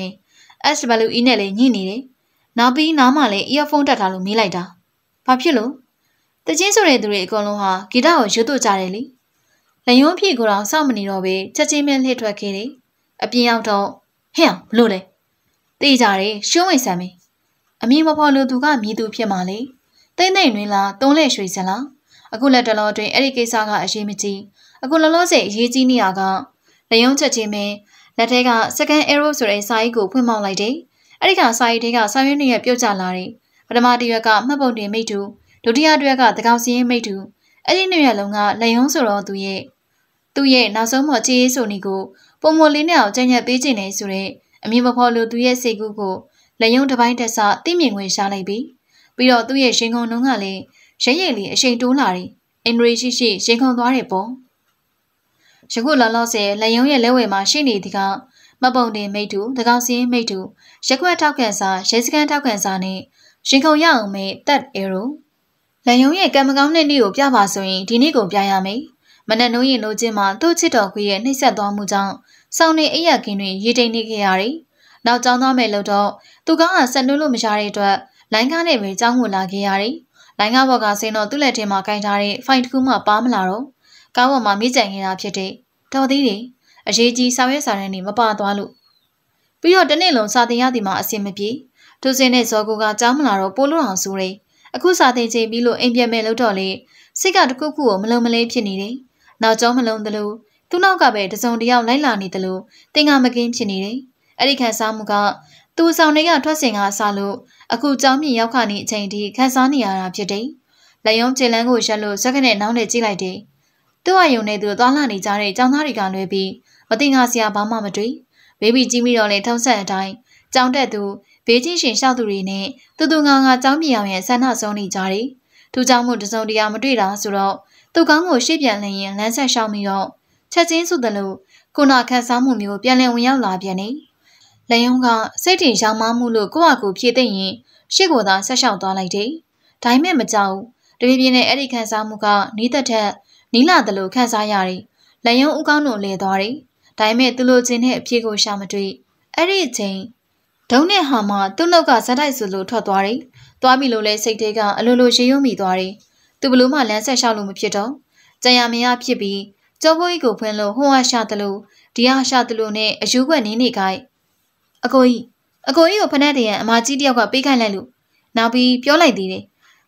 SWE နဲ့လည်းညှိနေတယ်နောက်ပြီးနားမှာလည်း earphone တက်ထားလို့မေးလိုက်တာဘာဖြစ်လို့တချင်းဆိုတဲ့သူတွေအကုန်လုံးဟာဂီတကိုရွတ်တို့ကြတယ်လေလယုံဖြေကိုတော့စောင့်မနေတော့ပဲချက်ချင်းပဲလှည့်ထွက်ခဲ့တယ်အပြင်ရောက်တော့ဟဲ့ဘလို့လဲသိကြတယ်ရှုံးဝင်ဆမ်းမေအမည်မဖော်လို့သူကမြည်သူဖြစ်မှလေတိမ့်တိမ့်တွင်လားတုံးလဲရွှေစင်လားအခုလက်တလောတွင်အဲ့ဒီကိစ္စကအရေးမကြီးအခုလောလောဆယ်အရေးကြီးနေရကလယုံချက်ချင်းပဲလက်ထဲက second arrow ဆိုတဲ့စာအိတ်ကိုဖွင့်မောက်လိုက်တယ်အဲ့ဒီကစာအိတ်တွေကစာရွက်တွေပြုတ်ကျလာတယ်ပထမတစ်ရွက်ကမှတ်ပုံတင်မိတ္တူဒုတိယတွက်ကသကောင်စီရင်မိတ္တူအဲ့ဒီနှစ်ရက်လုံးကလယုံဆိုတော့သူရဲ့နောက်ဆုံးမှကြေးဆိုနေကိုပုံမလေးနဲ့အောင်ကြံ့ညက်ပေးခြင်းနေဆိုတဲ့အမည်မဖော်လို့သူရဲ့စိတ်ကူးကိုလယုံတစ်ပိုင်းတက်ဆသိမြင်ခွင့်ရှာလိုက်ပြီးတော့သူ့ရဲ့ရှင်ခုံနှုံးကလည်းရဲရဲလေးအရှိန်တိုးလာတယ်အင်ဒရီရှိရှင်ခုံသွားတယ်ပေါ့ယခုလောလောဆယ်လယုံရဲ့လက်ဝဲမှာရှိနေသည်ကမပုံတင်မိတ္တူသကောင်စီရင်မိတ္တူရက်ွက်ထောက်ခံစာရဲစခန်းထောက်ခံစာနဲ့ရှင်ခုံရအောင်မဲ့တက်အေရိုလယုံရဲ့ကံမကောင်းတဲ့နေ့ကိုပြပါဆိုရင်ဒီနေ့ကိုပြရမယ်မနက်နိုးရင်နိုးချင်းမှာသူ့ချစ်တော်ခွေရဲ့နှိမ့်ဆက်သွားမှုကြောင့်စောင်းနေအိယာကင်းတွင်ရေတိမ်နေခဲ့ရတယ်နောက်ကျောင်းသားမဲ့လို့တော့သူကဆက်နှွှဲလို့မရတဲ့အတွက်လိုင်းကားနဲ့ပဲကျောင်းကိုလာခဲ့ရတယ်လိုင်းကားဘော်ကဆင်းတော့သူ့လက်ထဲမှာကင်ထားတဲ့ဖိုင်တစ်ခုမှပါမလာတော့ကားပေါ်မှာမိကြံနေတာဖြစ်တဲ့တော်သေးတယ်အရေးကြီးစာရွက်စာတမ်းတွေမပါသွားလို့ပြီးတော့တနေ့လုံးစာသင်ရသည်မှာအဆင်မပြေသူစင်းနဲ့ဇော်ကိုကကြောင်းမလာတော့ပိုးလို့အောင်ဆိုတယ်အခုစာသင်ချိန်ပြီးလို့အိမ်ပြန်မယ်လို့တော့လေစိတ်ကတခုခုကိုမလုံးမလေးဖြစ်နေတယ်နောက်ကျောင်းမလုံးသလိုသူ့နောက်ကပဲတစုံတယောက်လိုက်လာနေသလိုတင်ကမကင်းဖြစ်နေတယ်အဲ့ဒီခန်းစားမှုကသူ့ဆောင်တွေကထွက်စင်ကစားလို့အခုကျောင်းမြင့်ရောက်ခါနေအချိန်ထိခန်းစားနေရတာဖြစ်တယ်လက်ယုံခြေလန်းကိုရက်လို့စက္ကနဲ့နောင်းနဲ့ကြည့်လိုက်တယ်သူ့အယုံနဲ့သူသွားလာနေကြတဲ့ကျောင်းသားတွေကလွဲပြီးမတင်ငါစရာဘာမှမတွေ့ဘေဘီကြီးမိတော့လေထုံးဆက်အတိုင်းကျောင်းတက်သူဘေးချင်းရှင်လျှောက်သူတွေနဲ့တူငါကျောင်းမြေအောင်ရဲ့ဆန္ဒဆုံးနေကြတယ်သူเจ้าမှုတစုံတရာမတွေ့တာဆိုတော့သူကောင်းကိုရှေ့ပြန်လျင်လမ်းဆက်ရှောင်းပြီးတော့ချက်ချင်းဆိုသလိုခုနခန်းစားမှုမျိုးပြန်လည်ဝင်ရောက်လာပြန်နေလယုံကစိတ်ထင်ရောင်မမှုလို့ကိုယ့်အကူဖြည့်သိမ့်ရင်ရှေ့ကိုသာဆက်လျှောက်သွားလိုက်တယ်ဒါပေမဲ့မကြောက်တပြေးပြေးနဲ့အဲ့ဒီခန်းစားမှုကနီးသက်ထက်နီးလာတယ်လို့ခန်းစားရတယ်လယုံဥကောင်းတို့လဲသွားတယ်ဒါပေမဲ့သူလိုချင်တဲ့အဖြေကိုရှာမတွေ့အဲ့ဒီအချိန်ဒုံနဲ့ဟာမှသူ့နောက်ကဇက်တိုက်ဆိုလို့ထွက်သွားတယ်သွားပြီလို့လဲစိတ်ထဲကအလိုလိုရေရုံမိသွားတယ်သူဘလို့မှလမ်းဆက်လျှောက်လို့မဖြစ်တော့ကြံရမရဖြစ်ပြီးကျောဘိုးကြီးကိုဖွင့်လို့ဟိုဟာရှာတယ်လို့ဒီဟာရှာတယ်လို့နဲ့အယူခွက်နင်းနေခိုင်းအကိုကြီးကိုဖနက်တရံအမကြီးတယောက်ကပေးခိုင်းလိုက်လို့နောက်ပြီးပြောလိုက်သေးတယ်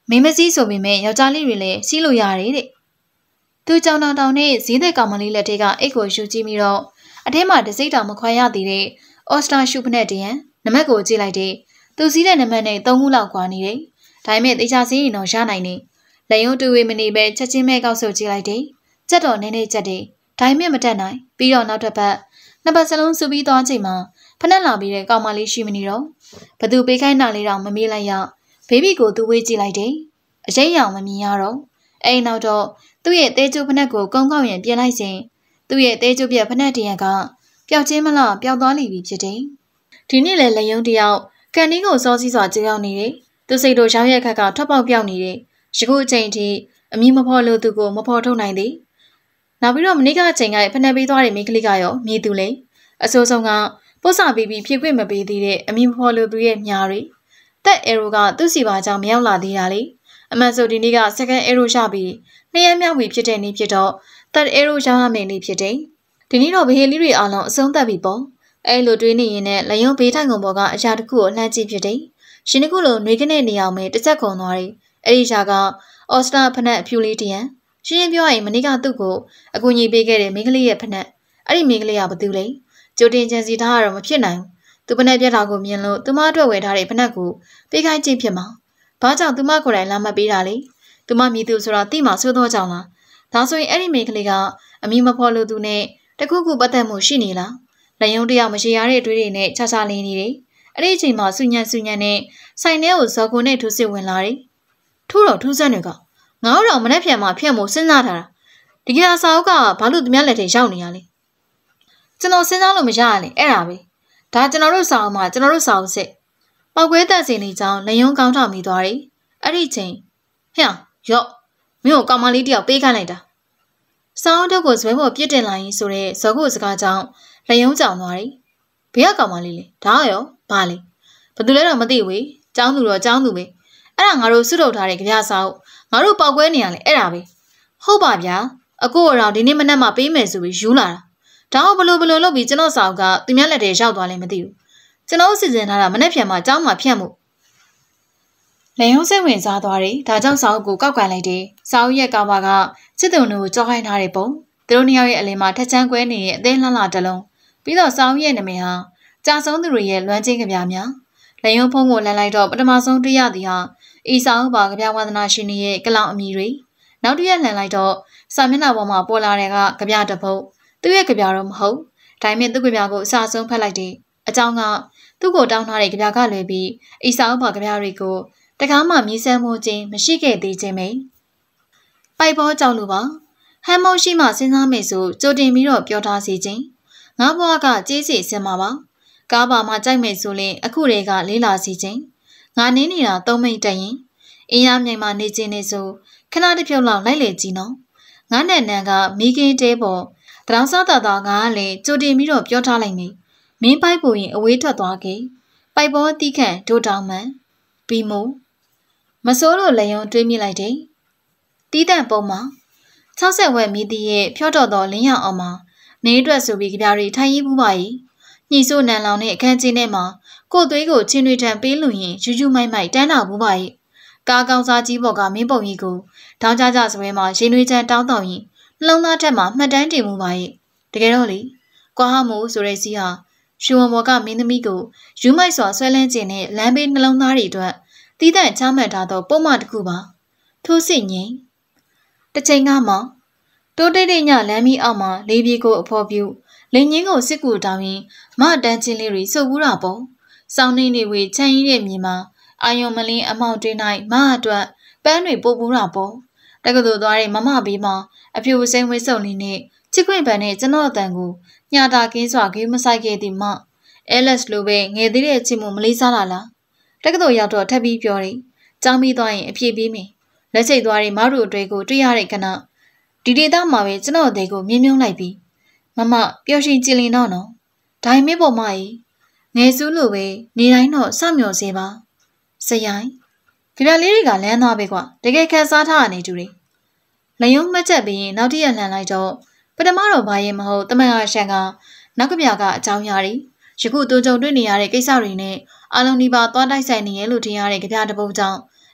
မင်းမစည်းဆိုပေမဲ့ယောက်ျားလေးတွေလည်းစီးလို့ရတယ်တဲ့သူကြောင်တောင်နဲ့ဈေးသက်ကောင်မလေးလက်ထက်ကအိတ်ကိုယူကြည့်ပြီးတော့အထဲမှာတစိမ့်တောင်မခွာရသေးတဲ့အော်စတာရှုဖနက်တရံနမက်ကိုကြည့်လိုက်တဲ့သူစီးတဲ့နမက်နဲ့3ခုလောက်ကွာနေတယ်ဒါပေမဲ့တေချာစင်းရင်တော့ရနိုင်နေလက်ရုံးတူဝေမနေပဲချက်ချင်းပဲကောက်ဆုပ်ကြည့်လိုက်တယ်ကြက်တော်နည်းနည်းကြက်တယ်ဒါပေမဲ့မတက်နိုင်ပြီးတော့နောက်တစ်ပတ်နှစ်ပတ်စလုံးစူပြီးသွားချိန်မှာဖနက်လာပြီးတဲ့ကောင်မလေးရှိမနေတော့ဘသူပေးခိုင်းတာလေးတော့မမေးလိုက်ရဘေဘီကိုသူဝေးကြည့်လိုက်တယ်အရေးရောင်မမြင်ရတော့အဲ့နောက်တော့သူ့ရဲ့သေးကျိုးဖနက်ကိုကုန်းကောက်ရင်ပြင်လိုက်စဉ်သူ့ရဲ့သေးကျိုးပြက်ဖနက်တရံကပျောက်ချင်းမလားပျောက်သွားလိမ့်ပြီဖြစ်တယ်ဒီနေ့လေလက်ယုံတယောက်ကန်နီးကိုစောစီးစွာကြောက်ရောက်နေတယ်သူစိတ်တို့ရောက်ရက်ခက်ကထွက်ပေါက်ပြောက်နေတယ်ယခုအချိန်ထိအမီမဖော်လို့သူကိုမဖော်ထုတ်နိုင်သေးနောက်ပြီးတော့မနေ့ကအချိန်ကဖနက်ပေးသွားတဲ့မိန်းကလေးကရောမြည်သူလေအဆိုးဆုံးကပို့စာပေးပြီးဖြည့်ခွင့်မပေးသေးတဲ့အမီမဖော်လို့သူရဲ့မြားတွေတက်အဲရိုကသူ့စီပါကြောင့်မရောက်လာသေးတာလေအမှန်ဆိုဒီနေ့ကစကန်အဲရိုရပြီးနှစ်ရက်မြောက်ပြီဖြစ်တဲ့နေ့ဖြစ်တော့တက်အဲရိုရောက်ရမယ့်နေ့ဖြစ်တယ်ဒီနေ့တော့ဘဟေလီတွေအားလုံးအဆုံးသတ်ပြီပေါ့အဲလိုတွေးနေရင်လည်းလယုံဘေးထိုင်ကုန်ပေါ်ကအရာတစ်ခုကိုလှမ်းကြည့်ဖြစ်တယ်ရှင်တစ်ခုလိုနှွေးကနေနေအောင်ပဲတစ်ချက်ခုံသွားတယ်အဲ့ဒီရှာကအော်စတာဖနက်အဖြူလေးတရံရှင်းပြောရင်မနေ့ကသူ့ကိုအကူအညီပေးခဲ့တဲ့မိန်းကလေးရဲ့ဖနက်အဲ့ဒီမိန်းကလေးကဘာတူလဲကြိုတင်ကြံစီထားရတော့မဖြစ်နိုင်ဘူးသူဖနက်ပြတ်တာကိုမြင်လို့သူမအတွက်ဝယ်ထားတဲ့ဖနက်ကိုပေးခိုင်းကြည့်ဖြစ်မှာဘာကြောင့်သူမကိုယ်တိုင်လာမပေးတာလဲသူမမြည်သူဆိုတော့တိမှဆိုးသောကြောင့်လားဒါဆိုရင်အဲ့ဒီမိန်းကလေးကအမီမဖော်လို့သူနဲ့တခုခုပတ်သက်မှုရှိနေလားလက်ယုံတယောက်မရှိရတဲ့အတွေ့တွေနဲ့ခြားခြားလင်းနေတယ်အဲ့ဒီအချိန်မှာဆူညံနဲ့ဆိုင်ထဲကိုဇော်ကိုနဲ့ထူးစစ်ဝင်လာတယ်ထူးတော့ထူးဆန်းတွေကငါတို့တော့မနေ့ဖြန်မှာဖြတ်မို့စဉ်းစားထားတာဒီကစာအုပ်ကဘာလို့သူများလက်ထဲရောက်နေရလဲကျွန်တော်စဉ်းစားလို့မရရလေအဲ့ဒါပဲဒါကျွန်တော်တို့စာအုပ်မှာကျွန်တော်တို့စာအုပ်စစ်ပောက်ကွဲတက်စင်နေကြောင်းလက်ယုံကောင်းထောက်မိသွားတယ်အဲ့ဒီချိန်ဟဲ့ရော့မင်းကိုကောင်မလေးတယောက်ပေးခိုင်းလိုက်တာစာအုပ်တော့ကိုဇွဲပေါ်ပြစ်တင်လာရင်ဆိုတဲ့ဇော်ကိုစကားကြောင့်လက်ယုံကြောင်သွားတယ်ဘေးကကောင်မလေးလေဒါရောဘာလဲဘသူလဲတော့မသိဘူးចောင်းသူတော့ចောင်းသူပဲအဲ့ဒါငါတို့စုထုတ်ထားတဲ့ကြပြစာအုပ်ငါတို့ပောက်ကွဲနေရလေအဲ့ဒါပဲဟုတ်ပါဗျာအကိုတော်ဒီနေ့မနက်မှပေးမယ်ဆိုပြီးယူလာတာဒါတော့ဘလို့လုပ်ပြီးကျွန်တော်စာအုပ်ကသူများလက်ထဲရောက်သွားလဲမသိဘူးကျွန်တော်စီစဉ်ထားတာမနေ့ဖြန်မှចောင်းမှာဖြတ်မှုလင်ယုံစိတ်ဝင်စားသွားတယ်ဒါကြောင့်စာအုပ်ကိုကောက်ကန်လိုက်တယ်စာအုပ်ရဲ့ကာဘာကစစ်တုံတို့ကြောက်ခိုင်းထားတဲ့ပုံသူတို့နှစ်ယောက်ရဲ့အလင်းမှာထက်ချမ်းကွဲနေတဲ့အသေးလှလှတစ်လုံးပြီးတော့စာအုပ်ရဲ့နာမည်ဟာကြာဆုံးသူတွေရဲ့လွမ်းချင်းကြပြများလင်ယုံဖုံးကိုလှန်လိုက်တော့ပထမဆုံးတွေ့ရသည်ဟာဤစာအုပ်ပါကြပြဝါသနာရှင်ရဲ့ကလောင်အမည်တွေနောက်တစ်ရက်လှန်လိုက်တော့စာမျက်နှာပေါ်မှာပေါ်လာတဲ့ကကြပြတစ်ပုဒ်သူ့ရဲ့ကြပြတော့မဟုတ်ဒါပေမဲ့သူ့ကြပြကိုအစာဆုံးဖတ်လိုက်တယ်အကြောင်းကသူ့ကိုတောင်းထားတဲ့ကြပြကလွယ်ပြီးဤစာအုပ်ပါကြပြတွေကိုတကားမှမြည်ဆန်းမှုချင်းမရှိခဲ့သေးခြင်းပဲပိုက်ပေါ်ကြောက်လို့ပါဟမ်မုံရှိမှစဉ်းစားမယ်ဆိုကြိုတင်ပြီးတော့ပြောထားစီခြင်းငါဘွားကကြေးစီစင်မှာပါကားပါမှကြိုက်မယ်ဆိုရင်အခုတည်းကလေးလာစီခြင်းငါနင်းနေတာ3မိနစ်တည်းရင်အင်းရမြိုင်မှာနေခြင်းနေဆိုခဏတစ်ဖြုတ်လောက်လိုက်လေကြည့်နော်ငါနဲ့နန်းကမိကင်းတဲပေါ်တရောင်စားတာငါကလည်းကြိုတင်ပြီးတော့ပြောထားလိုက်မယ်မင်းပိုက်ပူရင်အဝေးထွက်သွားခဲ့ပိုက်ပေါ်တီးခန့်ဒိုတောင်မှန်ပြီးမို့မစိုးလို့လက်ယုံတွေးမိလိုက်တယ်တီးတန့်ပုံမှာ60ဝက်မီတီရဲ့ဖြော့တော်တော်လင်းရအောင်မှာနေအတွက်ဆိုပြီးကြပြားတွေထိုင်ရည်ပူပါ၏ညှိဆိုးနန်လောင်တဲ့အခန်းကြီးထဲမှာကို့သွေးကိုချင်းတွေထံပေးလို့ရင်ယူမိုက်တန်းတော်ပူပါ၏ကားကောင်းစားကြီးပေါ်ကမင်းပုံကြီးကိုထောင်းကြကြဆွဲမှာရင်တွေချမ်းတောင်းတောင်းရင်နှလုံးသားထက်မှာမှတ်တမ်းတင်မှုပါ၏တကယ်တော့လေကွာဟမှုဆိုတဲ့စီးဟာရှူဝံဘော်ကမင်းသမီးကိုယူမိုက်စွာဆွဲလန်းခြင်းနဲ့လမ်းဘေးနှလုံးသားတွေအတွက်တီးတန့်ချမှတ်ထားသောပုံမှန်တစ်ခုပါထိုးစစ်ငိမ့်တစ်ချိန်ကမှတိုးတိတ်ညလမ်းမီအောက်မှာလေးပြေကိုအဖော်ပြူလင်းငင်းကိုစစ်ကူတောင်းရင်မတန်းချင်းလေးတွေစုပ်ဘူးတာပေါ့စောင်းနေနေဝေချမ်းရည်တဲ့မြေမှာအာယုံမလင်းအမောက်တွင်း၌မအတွက်ပန်းတွေပို့ဘူးတာပေါ့တက္ကသိုလ်သွားတဲ့မမဘေးမှာအဖြူစိမ့်ဝဲစုံလေးနဲ့ချစ်ခွင့်ပန်းနဲ့ကျွန်တော်အတန်ကိုညတာကင်းစွာဂေးမဆိုင်ခဲ့သည်မအဲလက်စ်လိုပဲငယ်သေးတဲ့ချစ်မှုမလေးစားလာလားတက္ကသိုလ်ရောက်တော့ထပ်ပြီးပြောတယ်ကြောင်းပြီးသွားရင်အပြေးပေးမယ်လက်ချိတ်သွားတဲ့မတို့အတွေ့ကိုတွေ့ရတဲ့ခဏဒီဒေသမှာပဲကျွန်တော်အသေးကိုမြင်းမြုံလိုက်ပြီးမမပျော်ရွှင်ကြည်လင်တော့နော်ဒိုင်မေပေါ်မကြီးငယ်စုလိုပဲနေတိုင်းတော့စောင့်မျှော်စေပါစရိုင်းကြပြလေးတွေကလမ်းသွားပဲကွာတကယ်ခက်စားထားရနေတူတယ်လယုံမှတ်ချက်ပြီးရင်နောက်တစ်ရက်လှန်လိုက်တော့ပထမတော့ဘာရင်မဟုတ်တမန်အားရှန်ကနောက်ကြပြကအကြောင်းရာတွေယခုတူကြုံတွေ့နေရတဲ့ကိစ္စတွေနဲ့အလုံးဒီပါသွားတိုက်ဆိုင်နေရလို့ထင်ရတဲ့ကြပြတစ်ပုဒ်ကြောင့်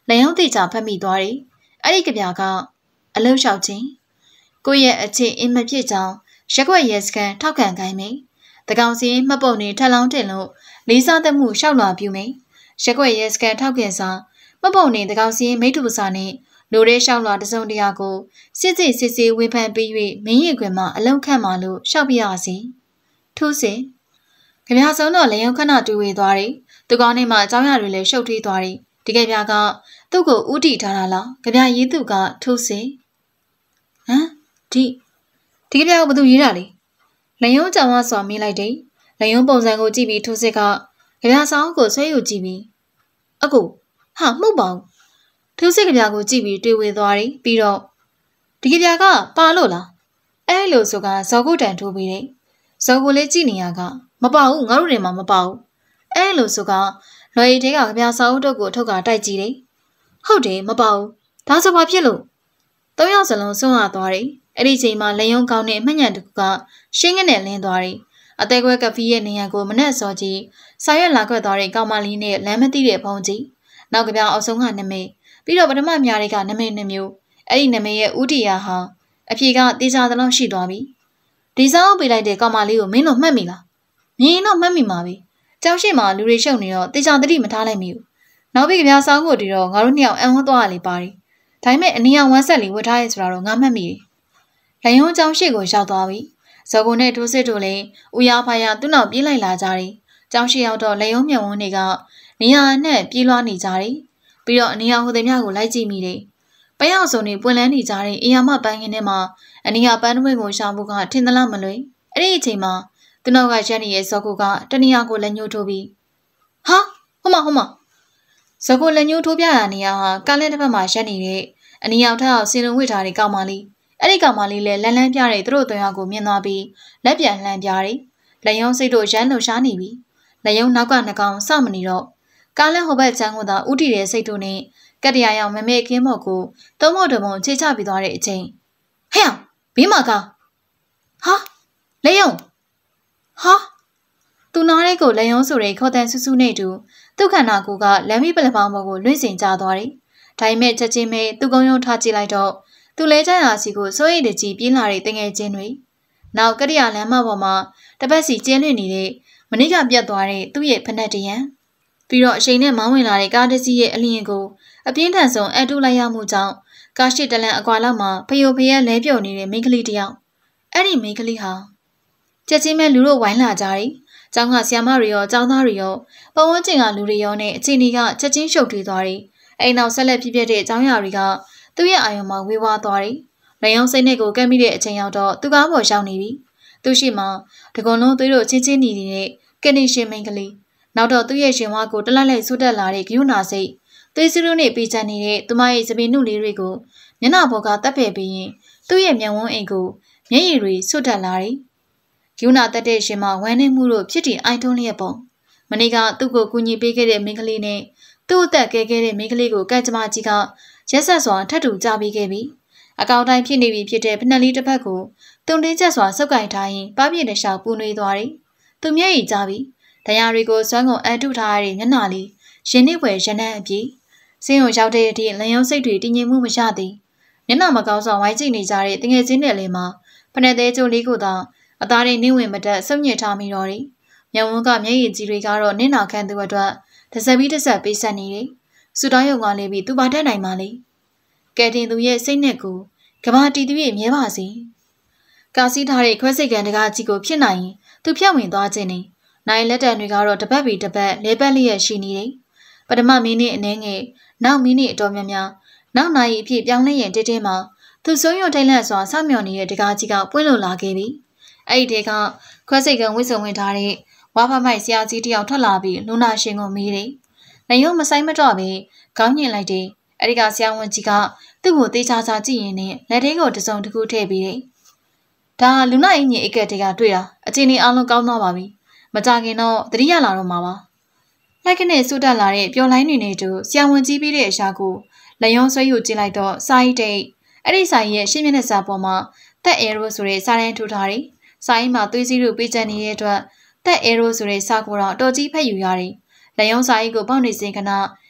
လက်ရုံးသေးချဖတ်မိသွားတယ်အဲ့ဒီကဗျာကအလုံးလျှောက်ခြင်းကိုယ့်ရဲ့အခြေအင်းမဖြစ်ကြောင်းရက်ွက်ရဲစကန်ထောက်ခံခိုင်းမိတကောင်စီမှတ်ပုံတွေထပ်လောင်းတင်လို့လေးစားသမှုရှောက်လွှာပြုမိရက်ွက်ရဲစကန်ထောက်ခံစာမှတ်ပုံတွေတကောင်စီမိထုပစာနဲ့လူရဲရှောက်လွှာတစုံတရာကိုစစ်စစ်ဝေဖန်ပြီး၍မင်းရင်ခွင်မှာအလုံးခန့်မှလို့ရှောက်ပြရစီထို့စဉ်ကြပြဆုံးတော့လေယုံခဏတူဝေသွားတယ်သူကောင်းနေမှအကြောင်းရတွေလည်းရှုပ်ထွေးသွားတယ်ဒီကြပြကသူ့ကိုဥတီထားတာလားကြပြရေးသူကထို့စဉ်ဟမ်ဒီကြပြကိုဘသူရေးတာလဲလေယုံကြောင်ဝစွာမေးလိုက်တယ်လေယုံပုံစံကိုကြည့်ပြီးထို့စစ်ကကြပြဆောင်ကိုဆွဲယူကြည့်ပြီးအကူဟာမှုတ်ပါဘူးထို့စစ်ကြပြကိုကြည့်ပြီးတွေ့ဝေသွားတယ်ပြီးတော့ဒီကြပြကပါလို့လားအဲလိုဆိုကဇော်ကုတ်တန်ထိုးပြီးတယ်ဇော်ကိုလေးကြည့်နေရကမပါဘူးငါတို့တွေမှာမပါဘူးအဲလိုဆိုကလွယ်ရီတဲကကြပြဆောင်အုပ်တို့ကိုထုတ်ကတိုက်ကြည့်တယ်ဟုတ်တယ်မပါဘူးဒါဆိုဘာဖြစ်လို့၃ယောက်စလုံးဆုံးရသွားတယ်အဲ့ဒီချိန်မှာလေယုံကောင်းတဲ့အမှတ်ညံတစ်ခုကရှင်းငနဲ့လင်းသွားတယ်အသေးခွဲကဖီးရဲ့နေရန်ကိုမနဲ့စောကြည့်ဆာရွက်လာခွက်သွားတဲ့ကောင်မလေးနဲ့လမ်းမသိတဲ့ဖုံးကြီးနောက်ကပြောင်အောက်ဆုံးကနမေပြီးတော့ပထမမြားတွေကနမေ2မျိုးအဲ့ဒီနမေရဲ့ဥတီယာဟာအဖြေကတေချာသလောက်ရှိသွားပြီဒီစားအုပ်ပေးလိုက်တဲ့ကောင်မလေးကိုမင်းတို့မှတ်မိလားမြင်တော့မှတ်မိမှာပဲကြောက်ရှိမှလူတွေရှုပ်နေတော့တေချာတတိမထားလိုက်မိဘူးနောက်ပြီးကြပြားဆောင်ကိုတီတော့ငါတို့နှစ်ယောက်အံဝန်းသွားရလေပါတယ်ဒါပေမဲ့အနီအောင်ဝမ်းဆက်လေးဝတ်ထားရဲဆိုတာတော့ငါမှတ်မိတယ်လယုံကျောင်းရှိကိုရောက်သွားပြီဇော်ကိုနဲ့ထိုးစစ်တို့လည်းဦးရဖာရသူ့နောက်ပြေးလိုက်လာကြတယ်ကျောင်းရှိရောက်တော့လယုံမြုံဝန်းတွေကနေရာနဲ့ပြေးလွှားနေကြတယ်ပြီးတော့အနီအောင်ဟိုတဲ့မြကိုလိုက်ကြည့်မိတယ်ပယောက်စုံတွေပွင့်လန်းနေကြတဲ့အေယာမပန်းခင်းထဲမှာအနီအောင်ပန်းတွင်းကိုရှောင်ဖို့ကထင်သလားမလွယ်အဲ့ဒီအချိန်မှာသူ့နောက်ကရက်နေရဲ့ဇော်ကိုကတနေရာကိုလက်ညှိုးထိုးပြီးဟာဟိုမှာဇော်ကိုလက်ညှိုးထိုးပြတာနေရာဟာကားလဲတစ်ဖက်မှာရက်နေတဲ့အနီအောင်ထအောင်စင်လုံးဝစ်ထားတဲ့ကောင်မလေးအဲ့ဒီကောင်မလေးလည်းလန်းလန်းပြတဲ့သူတို့သွန်ရောက်ကိုမြင်သွားပြီးလက်ပြန်လှမ်းပြတယ်လက်ယုံစိတ်တို့ရမ်းလှရှားနေပြီလက်ယုံနောက်ကနှကောင်စောင့်မနေတော့ကားလဲဟိုဘက်ချမ်းကသာဥတီတဲ့စိတ်တို့နဲ့ကတရာရောက်မမေခင်းမော့ကိုသုံးမော့တမုံခြေချပြီးသွားတဲ့အချိန်ဟဲ့ဘေးမှာကဟာလက်ယုံဟာသူနားလေးကိုလက်ယုံဆိုတဲ့ခေါ်တန်ဆူဆူနဲ့တူသူ့ခန္ဓာကိုယ်ကလမ်းမီးပလက်ပေါင်းပေါ်ကိုလွင့်စင်ကျသွားတယ်ဒါပေမဲ့ချက်ချင်းပဲသူ့ကုန်းရုံထားကြည့်လိုက်တော့သူလဲကျန်ရာစီကိုစိုးရိမ်တကြီးပြင်းလာတဲ့တငယ်ချင်းတွေနောက်ကတရလမ်းမပေါ်မှာတပတ်စီကျင်းလွင့်နေတဲ့မနေ့ကပြတ်သွားတဲ့သူ့ရဲ့ဖနက်တရံပြီးတော့အချိန်နဲ့မောင်းဝင်လာတဲ့ကားတစ်စီးရဲ့အလျင်ကိုအပြင်းထန်ဆုံးအတူလိုက်ရမှုကြောင့်ကားရှိတလန်အကွာလောက်မှာဖယိုဖယက်လဲပြုတ်နေတဲ့မိန်းကလေးတယောက်အဲ့ဒီမိန်းကလေးဟာချက်ချင်းပဲလူတို့ဝိုင်းလာကြတယ်။ကျောင်းကဆရာမတွေရောကျောင်းသားတွေရောပတ်ဝန်းကျင်ကလူတွေရောနဲ့အချိန်တွေကချက်ချင်းရှုပ်ထွေးသွားတယ်။အိမ်နောက်ဆက်လက်ဖြစ်တဲ့ကျောင်းရာတွေကသူ့ရဲ့အာရုံမှာဝေဝါးသွားတယ်။လျုံစိတ်နဲ့ကိုကပ်မိတဲ့အချိန်ရောက်တော့သူကားပေါ်ရောက်နေပြီ။သူရှိမှတကုံလုံးသွေးတို့ချင်းချင်းနေနေတဲ့ကနေရှင်မိန်းကလေးနောက်တော့သူ့ရဲ့ရှင်ဝါကိုတလိုက်လိုက်ဆူတက်လာတဲ့ဂယုဏစိတ်သွေးစရုံးနဲ့ပေးချန်နေတဲ့သူမရဲ့စပင်းနှုတ်လေးတွေကိုမျက်နှာပေါ်ကတပ်ဖယ်ပြီးရင်သူ့ရဲ့မျက်ဝန်းအိမ်ကိုမျက်ရည်တွေဆွတ်တက်လာတယ်။ယူနာတက်တဲ့ရှင်မဝမ်းနေမှုတို့ဖြစ်တည်အိုင်ထုံးလျက်ပုံမနေ့ကသူ့ကိုကူညီပေးခဲ့တဲ့မိန်းကလေးနဲ့သူ့အသက်ကဲခဲ့တဲ့မိန်းကလေးကိုကဲကြမကြီးကရက်ဆက်စွာထပ်တူကြပေးခဲ့ပြီးအကောင့်တိုင်းဖြစ်နေပြီဖြစ်တဲ့ဖနှက်လေးတစ်ဖက်ကိုတုံတင်းချက်စွာစုပ်ကင်ထားရင်ပပြည့်တစ်လျှောက်ပူနွေးသွားတယ်။သူမျက်ရည်ကျပြီးဒဏ်ရာတွေကိုစွမ်းကုန်အထုထားရတဲ့မျက်နှာလေးရင်နစ်ွယ်ရနံ့အပြေးစင်းုံရောက်တဲ့အထိလျံစိတ်တွေတည်ငြိမ်မှုမရသည်မျက်နှာမကောင်းစွာဝိုင်းကြည့်နေကြတဲ့တငယ်ချင်းတွေလည်းမှာဖနှက်သေးကျိုးလေးကိုသာအသားတွေနှင်းဝင်မတက်စုံညစ်ထားမိတော့တယ်။မျက်ဝန်းကမျက်ရည်ကြီးတွေကတော့နင်းနာခံသူအတွက်တစ်ဆက်ပြီးတစ်ဆက်ပေးဆက်နေတယ်။စူတောင်းရုံကလည်းပြီးသူပါတတ်နိုင်ပါလေ။ကဲတင်သူရဲ့စိတ်နဲ့ကိုကဘာတီသူရဲ့မြဲပါစေ။ကာစီးထားတဲ့ခွဲစိတ်ကန်တကားကြီးကိုဖြစ်နိုင်ရင်သူဖြတ်ဝင်သွားခြင်းနဲ့နိုင်လက်တံတွေကတော့တပတ်ပြီးတပတ်လဲပတ်လျက်ရှိနေတယ်။ပထမမိနစ်အနည်းငယ်နောက်မိနစ်အတော်များများနောက်နိုင်အဖြစ်ပြောင်းလဲရင်တဲတဲမှာသူစိုးရုံထိတ်လန့်စွာစောင့်မျှော်နေတဲ့တကားကြီးကပွင့်လို့လာခဲ့ပြီ။အဲ့ဒီတဲကခွဲစိတ်ကန်ဝစ်စုံဝင်ထားတဲ့ဝါဖမိုက်ဆရာကြီးတယောက်ထွက်လာပြီးလူနာရှင်ကိုမေးတယ်။နေရုံမဆိုင်မတော့ပဲခေါင်းညင်လိုက်တယ်။အဲ့ဒီကဆရာဝန်ကြီးကသူ့ကိုတေးချာချာကြည့်ရင်နဲ့လက်ထဲကိုတစုံတစ်ခုထည့်ပြီးတယ်။ဒါလူနာအင်းကြီးအိတ်ကက်တွေကတွေ့တာအချိန်ကြီးအားလုံးကောင်းသွားပါပြီ။မကြခင်တော့တတိယလာတော့မှာပါ။လိုက်ကနေစွတ်တက်လာတဲ့ပျော်လိုင်းတွေနဲ့တူဆရာဝန်ကြီးပြီးတဲ့အရာကိုလက်ရုံးဆွဲယူကြည့်လိုက်တော့စာရီတိတ်အဲ့ဒီစာရီရဲ့ရှင်းမျက်နှာစာပေါ်မှာတက်အဲရိုဆိုတဲ့စာတန်းထူထားတယ်။စာရီမှာသွေးစည်းတို့ပေးချင်နေတဲ့အတွက်တက်အဲရိုဆိုတဲ့စာကိုတော့တော်ကြီးဖတ်ယူရတယ်။လက်ရုံးစာရီကိုပေါက်နေစဉ်က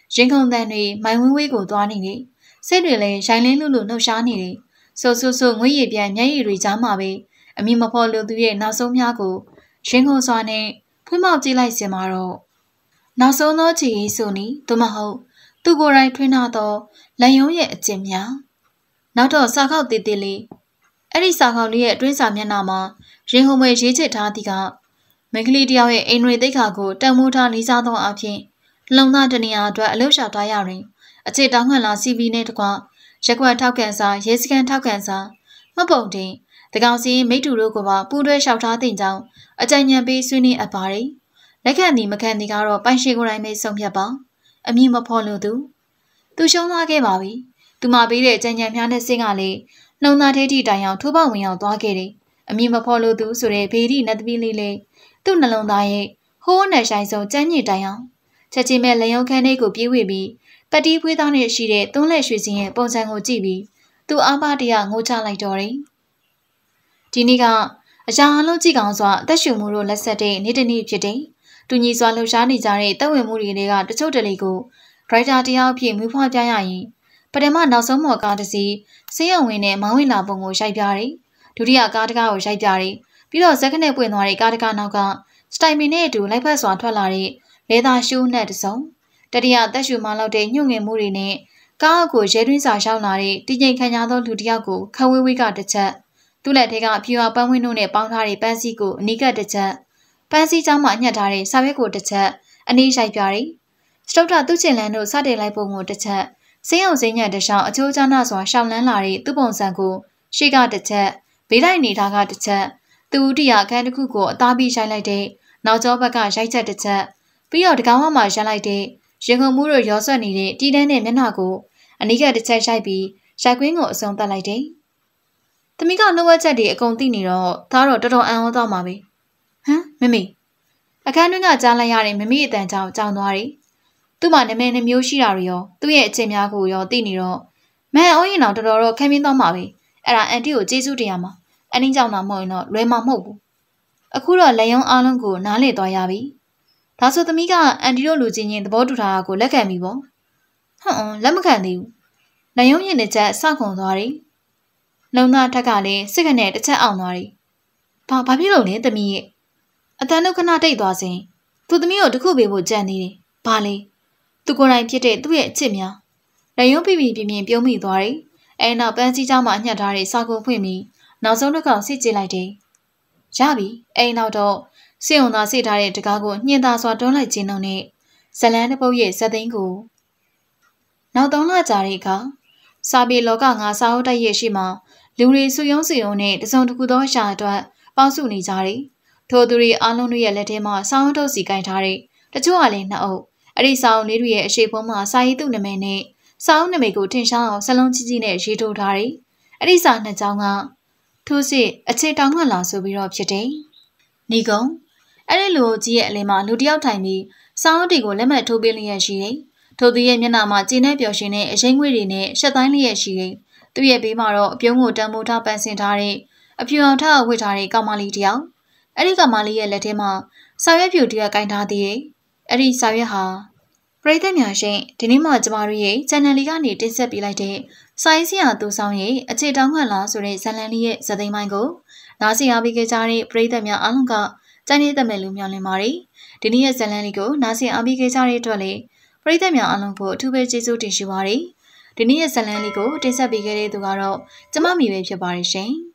ရင်ခုန်တန်တွေမိုင်ဝင်းဝေးကိုသွားနေတယ်စိတ်တွေလည်းရိုင်းလင်းလူလူနှုတ်ရှားနေတယ်ဆိုငွေရည်ပြန်မျက်ရည်တွေကြားမှာပဲအမည်မဖော်လို့သူရဲ့နောက်ဆုံးများကိုရင်ခုန်စွာနဲ့ဖွင့်မောက်ကြည့်လိုက်စင်မှာတော့နောက်ဆုံးသောချီရေးဆိုနီသို့မဟုတ်သူကိုယ်တိုင်ထွင်းထားသောလက်ယုံရဲ့အကျင့်များနောက်တော့စာခောက်တေးသေးလေးအဲ့ဒီစာခောက်လေးရဲ့အတွင်းစာမျက်နှာမှာရင်ဟုံမွေရေးချစ်ထားသည်ကမိန်းကလေးတယောက်ရဲ့အိမ်တွေသိက္ခာကိုတန်မိုးထားလေးစားသောအဖြစ်လုံသားတနေရာအတွက်အလုပ်ရှာသွားရတွင်အခြေတောင်းခံလာ CV နဲ့တကွရက်ကွက်ထောက်ခံစာရဲစခန်းထောက်ခံစာမှတ်ပုံတင်တကောင်စီမိတူတို့ကပါပူးတွဲလျှောက်ထားတဲ့ကြောင်းအကြံဉာဏ်ပေးဆွေးနွေးအပ်ပါတယ်လက်ခံသည်မခံသည်ကတော့ပိုင်ရှင်ကိုယ်တိုင်ပဲဆုံးဖြတ်ပါအမည်မဖော်လို့သူရှုံးသွားခဲ့ပါပြီသူမပေးတဲ့အကြံဉာဏ်များနဲ့စင်းကလေးနှုံသားထဲထိတိုင်အောင်ထိုးပေါက်ဝင်အောင်သွားခဲ့တယ်အမည်မဖော်လို့သူဆိုတဲ့ဘေဒီနတ်သမီးလေးလေးသူ့နှလုံးသားရဲ့ဟိုးနဲ့ဆိုင်ဆုံးကြမ်းညစ်တိုင်အောင်ချက်ချင်းမဲ့လယုံခန်းလေးကိုပြေးဝေပြီးပတ်တီးဖွေးသားနဲ့ရှိတဲ့သွန်းလက်ရွှေစင်းရဲ့ပုံစံကိုကြည့်ပြီးသူအားပါတရငိုချလိုက်တော့တယ်ဒီနေ့ကအရာအလုံးကြည့်ကောင်းစွာအသက်ရှူမှုတို့လက်ဆက်တဲ့နေ့တစ်နေ့ဖြစ်တယ်တူညီစွာလှူရှားနေကြတဲ့တပ်ဝင်မှုတွေကတချို့တလေကိုဒရိုက်တာတယောက်အဖြစ်မွေးဖွားပြရရင်ပထမနောက်ဆုံးမော်ကားတစ်စီးစေးရုံဝင်နဲ့မောင်းဝင်လာပုံကိုရိုက်ပြတယ်ဒုတိယကားတကားကိုရိုက်ပြတယ်ပြီးတော့ဇက်ခနဲ့ပွင့်သွားတဲ့ကားတကားနောက်ကစတိုင်မီနဲ့အတူလိုက်ဖက်စွာထွက်လာတဲ့လေသာရှူးနဲ့တစုံတတိယသက်ရှူမှလောက်တဲ့ညှို့ငင်မှုတွေနဲ့ကားအကိုရဲတွင်းစာရောက်လာတဲ့တည်ငြိမ်ခံရသောလူတစ်ယောက်ကိုခဝေးဝေးကတစ်ချက်သူ့လက်ထဲကအဖြူအပန်းဝင်းတို့နဲ့ပေါင်းထားတဲ့ပန်းစည်းကိုအနီးကတစ်ချက်ပန်းစည်းကြောင်းမှညှက်ထားတဲ့စာရွက်ကိုတစ်ချက်အနီးရိုက်ပြတယ်စတုတ်တာသူ့ချင်လန်းတို့စတင်လိုက်ပုံကိုတစ်ချက်စင်းအောင်စင်းညံတရှောင်းအချိုးချနာစွာရှောင်းလန်းလာတဲ့သူ့ပုံစံကိုရှေ့ကတစ်ချက်ဘေးလိုက်နေတာကတစ်ချက်သူ့တိယအခန်းတစ်ခုကိုအသားပြီးရိုက်လိုက်တဲ့နောက်ကျောဘက်ကရိုက်ချက်တစ်ချက်ပြီးတော့တကောင်မှရိုက်လိုက်တဲ့ရင်ခုန်မှုတို့ရောဆွတ်နေတဲ့တီးတန်းတဲ့မျက်နှာကိုအနီးကတစ်ချက်ရိုက်ပြီးရိုက်ကွင်းကိုအစုံတက်လိုက်တယ်။သမီးကနှုတ်ဝက်ချက်တွေအကုန်သိနေတော့သားတော့တော်တော်အံ့ဩသွားမှာပဲ။ဟမ်မမေအခန်းတွင်းကကြားလိုက်ရတဲ့မမေအတန်ကြောင်ကြောင်သွားတယ်။သူ့မှာနာမည်နှမျိုးရှိတာတွေရောသူ့ရဲ့အချက်များကိုရောသိနေတော့မန်အောင်ရင်တော့တော်တော်ခံပြင်းသွားမှာပဲ။အဲ့ဒါအန်တီကိုကျေးဇူးတရားမှာအနည်းကြောင့်တော့မဟုတ်ရင်တော့လွယ်မှာမဟုတ်ဘူး။အခုတော့လက်ယုံအားလုံးကိုနားလေသွားရပြီ။ဒါဆိုသမီးကအန်တီတို့လူချင်းချင်းသဘောတူထားတာကိုလက်ခံပြီပေါ့။ဟွန်းလက်မခံသေးဘူး။လက်ယုံရင်တစ်ချက်စခုန်သွားတယ်။လုံသားထက်ကလည်းစစ်ခနဲ့တစ်ချက်အောင်သွားတယ်။ဘာဖြစ်လို့လဲသမီးရဲ့အတန်တို့ခဏတိတ်သွားစဉ်သူသမီးကိုတခုပေးဖို့ကြံနေတယ်။ဘာလဲ။သူကိုယ်တိုင်ဖြစ်တဲ့သူ့ရဲ့အချစ်များလက်ယုံပြင်းပြုံးမိသွားတယ်။အဲနောက်ပန်းစည်းကြောင်းမှညှက်ထားတဲ့စာကိုဖွင့်ပြီးနောက်ဆုံးတစ်ခေါက်စစ်ကြည့်လိုက်တယ်။ရပြီ။အဲနောက်တော့စေုံသားစစ်ထားတဲ့တကားကိုညှင်သာစွာတွန်းလိုက်ခြင်းနှုံနဲ့ဇလန်းတစ်ပုတ်ရဲ့ဇက်သိန်းကိုနောက်3လကြာတဲ့အခါစာပေလောကငါစာအုပ်တိုက်ရဲ့ရှိမှာလူတွေစုယုံနဲ့တစုံတစ်ခုသောအရာအတွက်ပေါင်းစုနေကြတယ်။ထိုသူတွေအားလုံးတို့ရဲ့လက်ထဲမှာစာအုပ်ထုတ်စီကင်ထားတဲ့တချို့ကလည်းနှစ်အုပ်အဲ့ဒီစာအုပ်လေးတွေရဲ့အရှိဖုံးမှာစာရေးသူနာမည်နဲ့စာအုပ်နာမည်ကိုထင်ရှားအောင်စလုံးကြီးကြီးနဲ့ရေးထိုးထားတယ်။အဲ့ဒီစာနှစ်ကြောင်းကထိုးစစ်အခြေတောင်းမှလာဆိုပြီးတော့ဖြစ်တယ်။နေကုံအဲ့ဒီလူကြီးရဲ့အလင်းမှာလူတယောက်ထိုင်ပြီးစာအုပ်တွေကိုလက်မှတ်ထိုးပေးလျက်ရှိတယ်။ထိုသူရဲ့မျက်နှာမှာကျင်းနဲ့ပျော်ရွှင်တဲ့အရင်ငွေတွေနဲ့ရှက်တိုင်းလျက်ရှိတယ်။သူ့ရဲ့ဘေးမှာတော့အပြုံးကိုတန်မိုးထားပန်းစင်ထားတဲ့အဖြူအောင်ထားဝတ်ထားတဲ့ကောင်မလေးတယောက်။အဲ့ဒီကောင်မလေးရဲ့လက်ထဲမှာစာရွက်ဖြူတရွက်ကင်ထားသေးတယ်။အဲ့ဒီစာရွက်ဟာပရိသတ်များရှင်ဒီနေ့မှကျမတို့ရဲ့ channel လေးကနေတင်ဆက်ပေးလိုက်တဲ့စာရေးဆရာသူဆောင်ရဲ့အခြေတောင်းခံလာဆိုတဲ့ဇာတ်လမ်းလေးရဲ့ဇာတ်သိမ်းပိုင်းကိုနားဆင်အားပေးခဲ့ကြတဲ့ပရိသတ်များအားလုံးကကြိုက်နေတဲ့မယ်လို့မျှော်လင့်ပါတယ်။ဒီနေ့ရဲ့ဇာတ်လမ်းလေးကိုနားဆင်အားပေးခဲ့ကြတဲ့အတွက်လည်းပရိသတ်များအားလုံးကိုအထူးပဲကျေးဇူးတင်ရှိပါတယ်။ဒီနေ့ရဲ့ဇာတ်လမ်းလေးကိုတင်ဆက်ပေးခဲ့တဲ့သူကတော့ကျမမိပဲဖြစ်ပါတယ်ရှင်။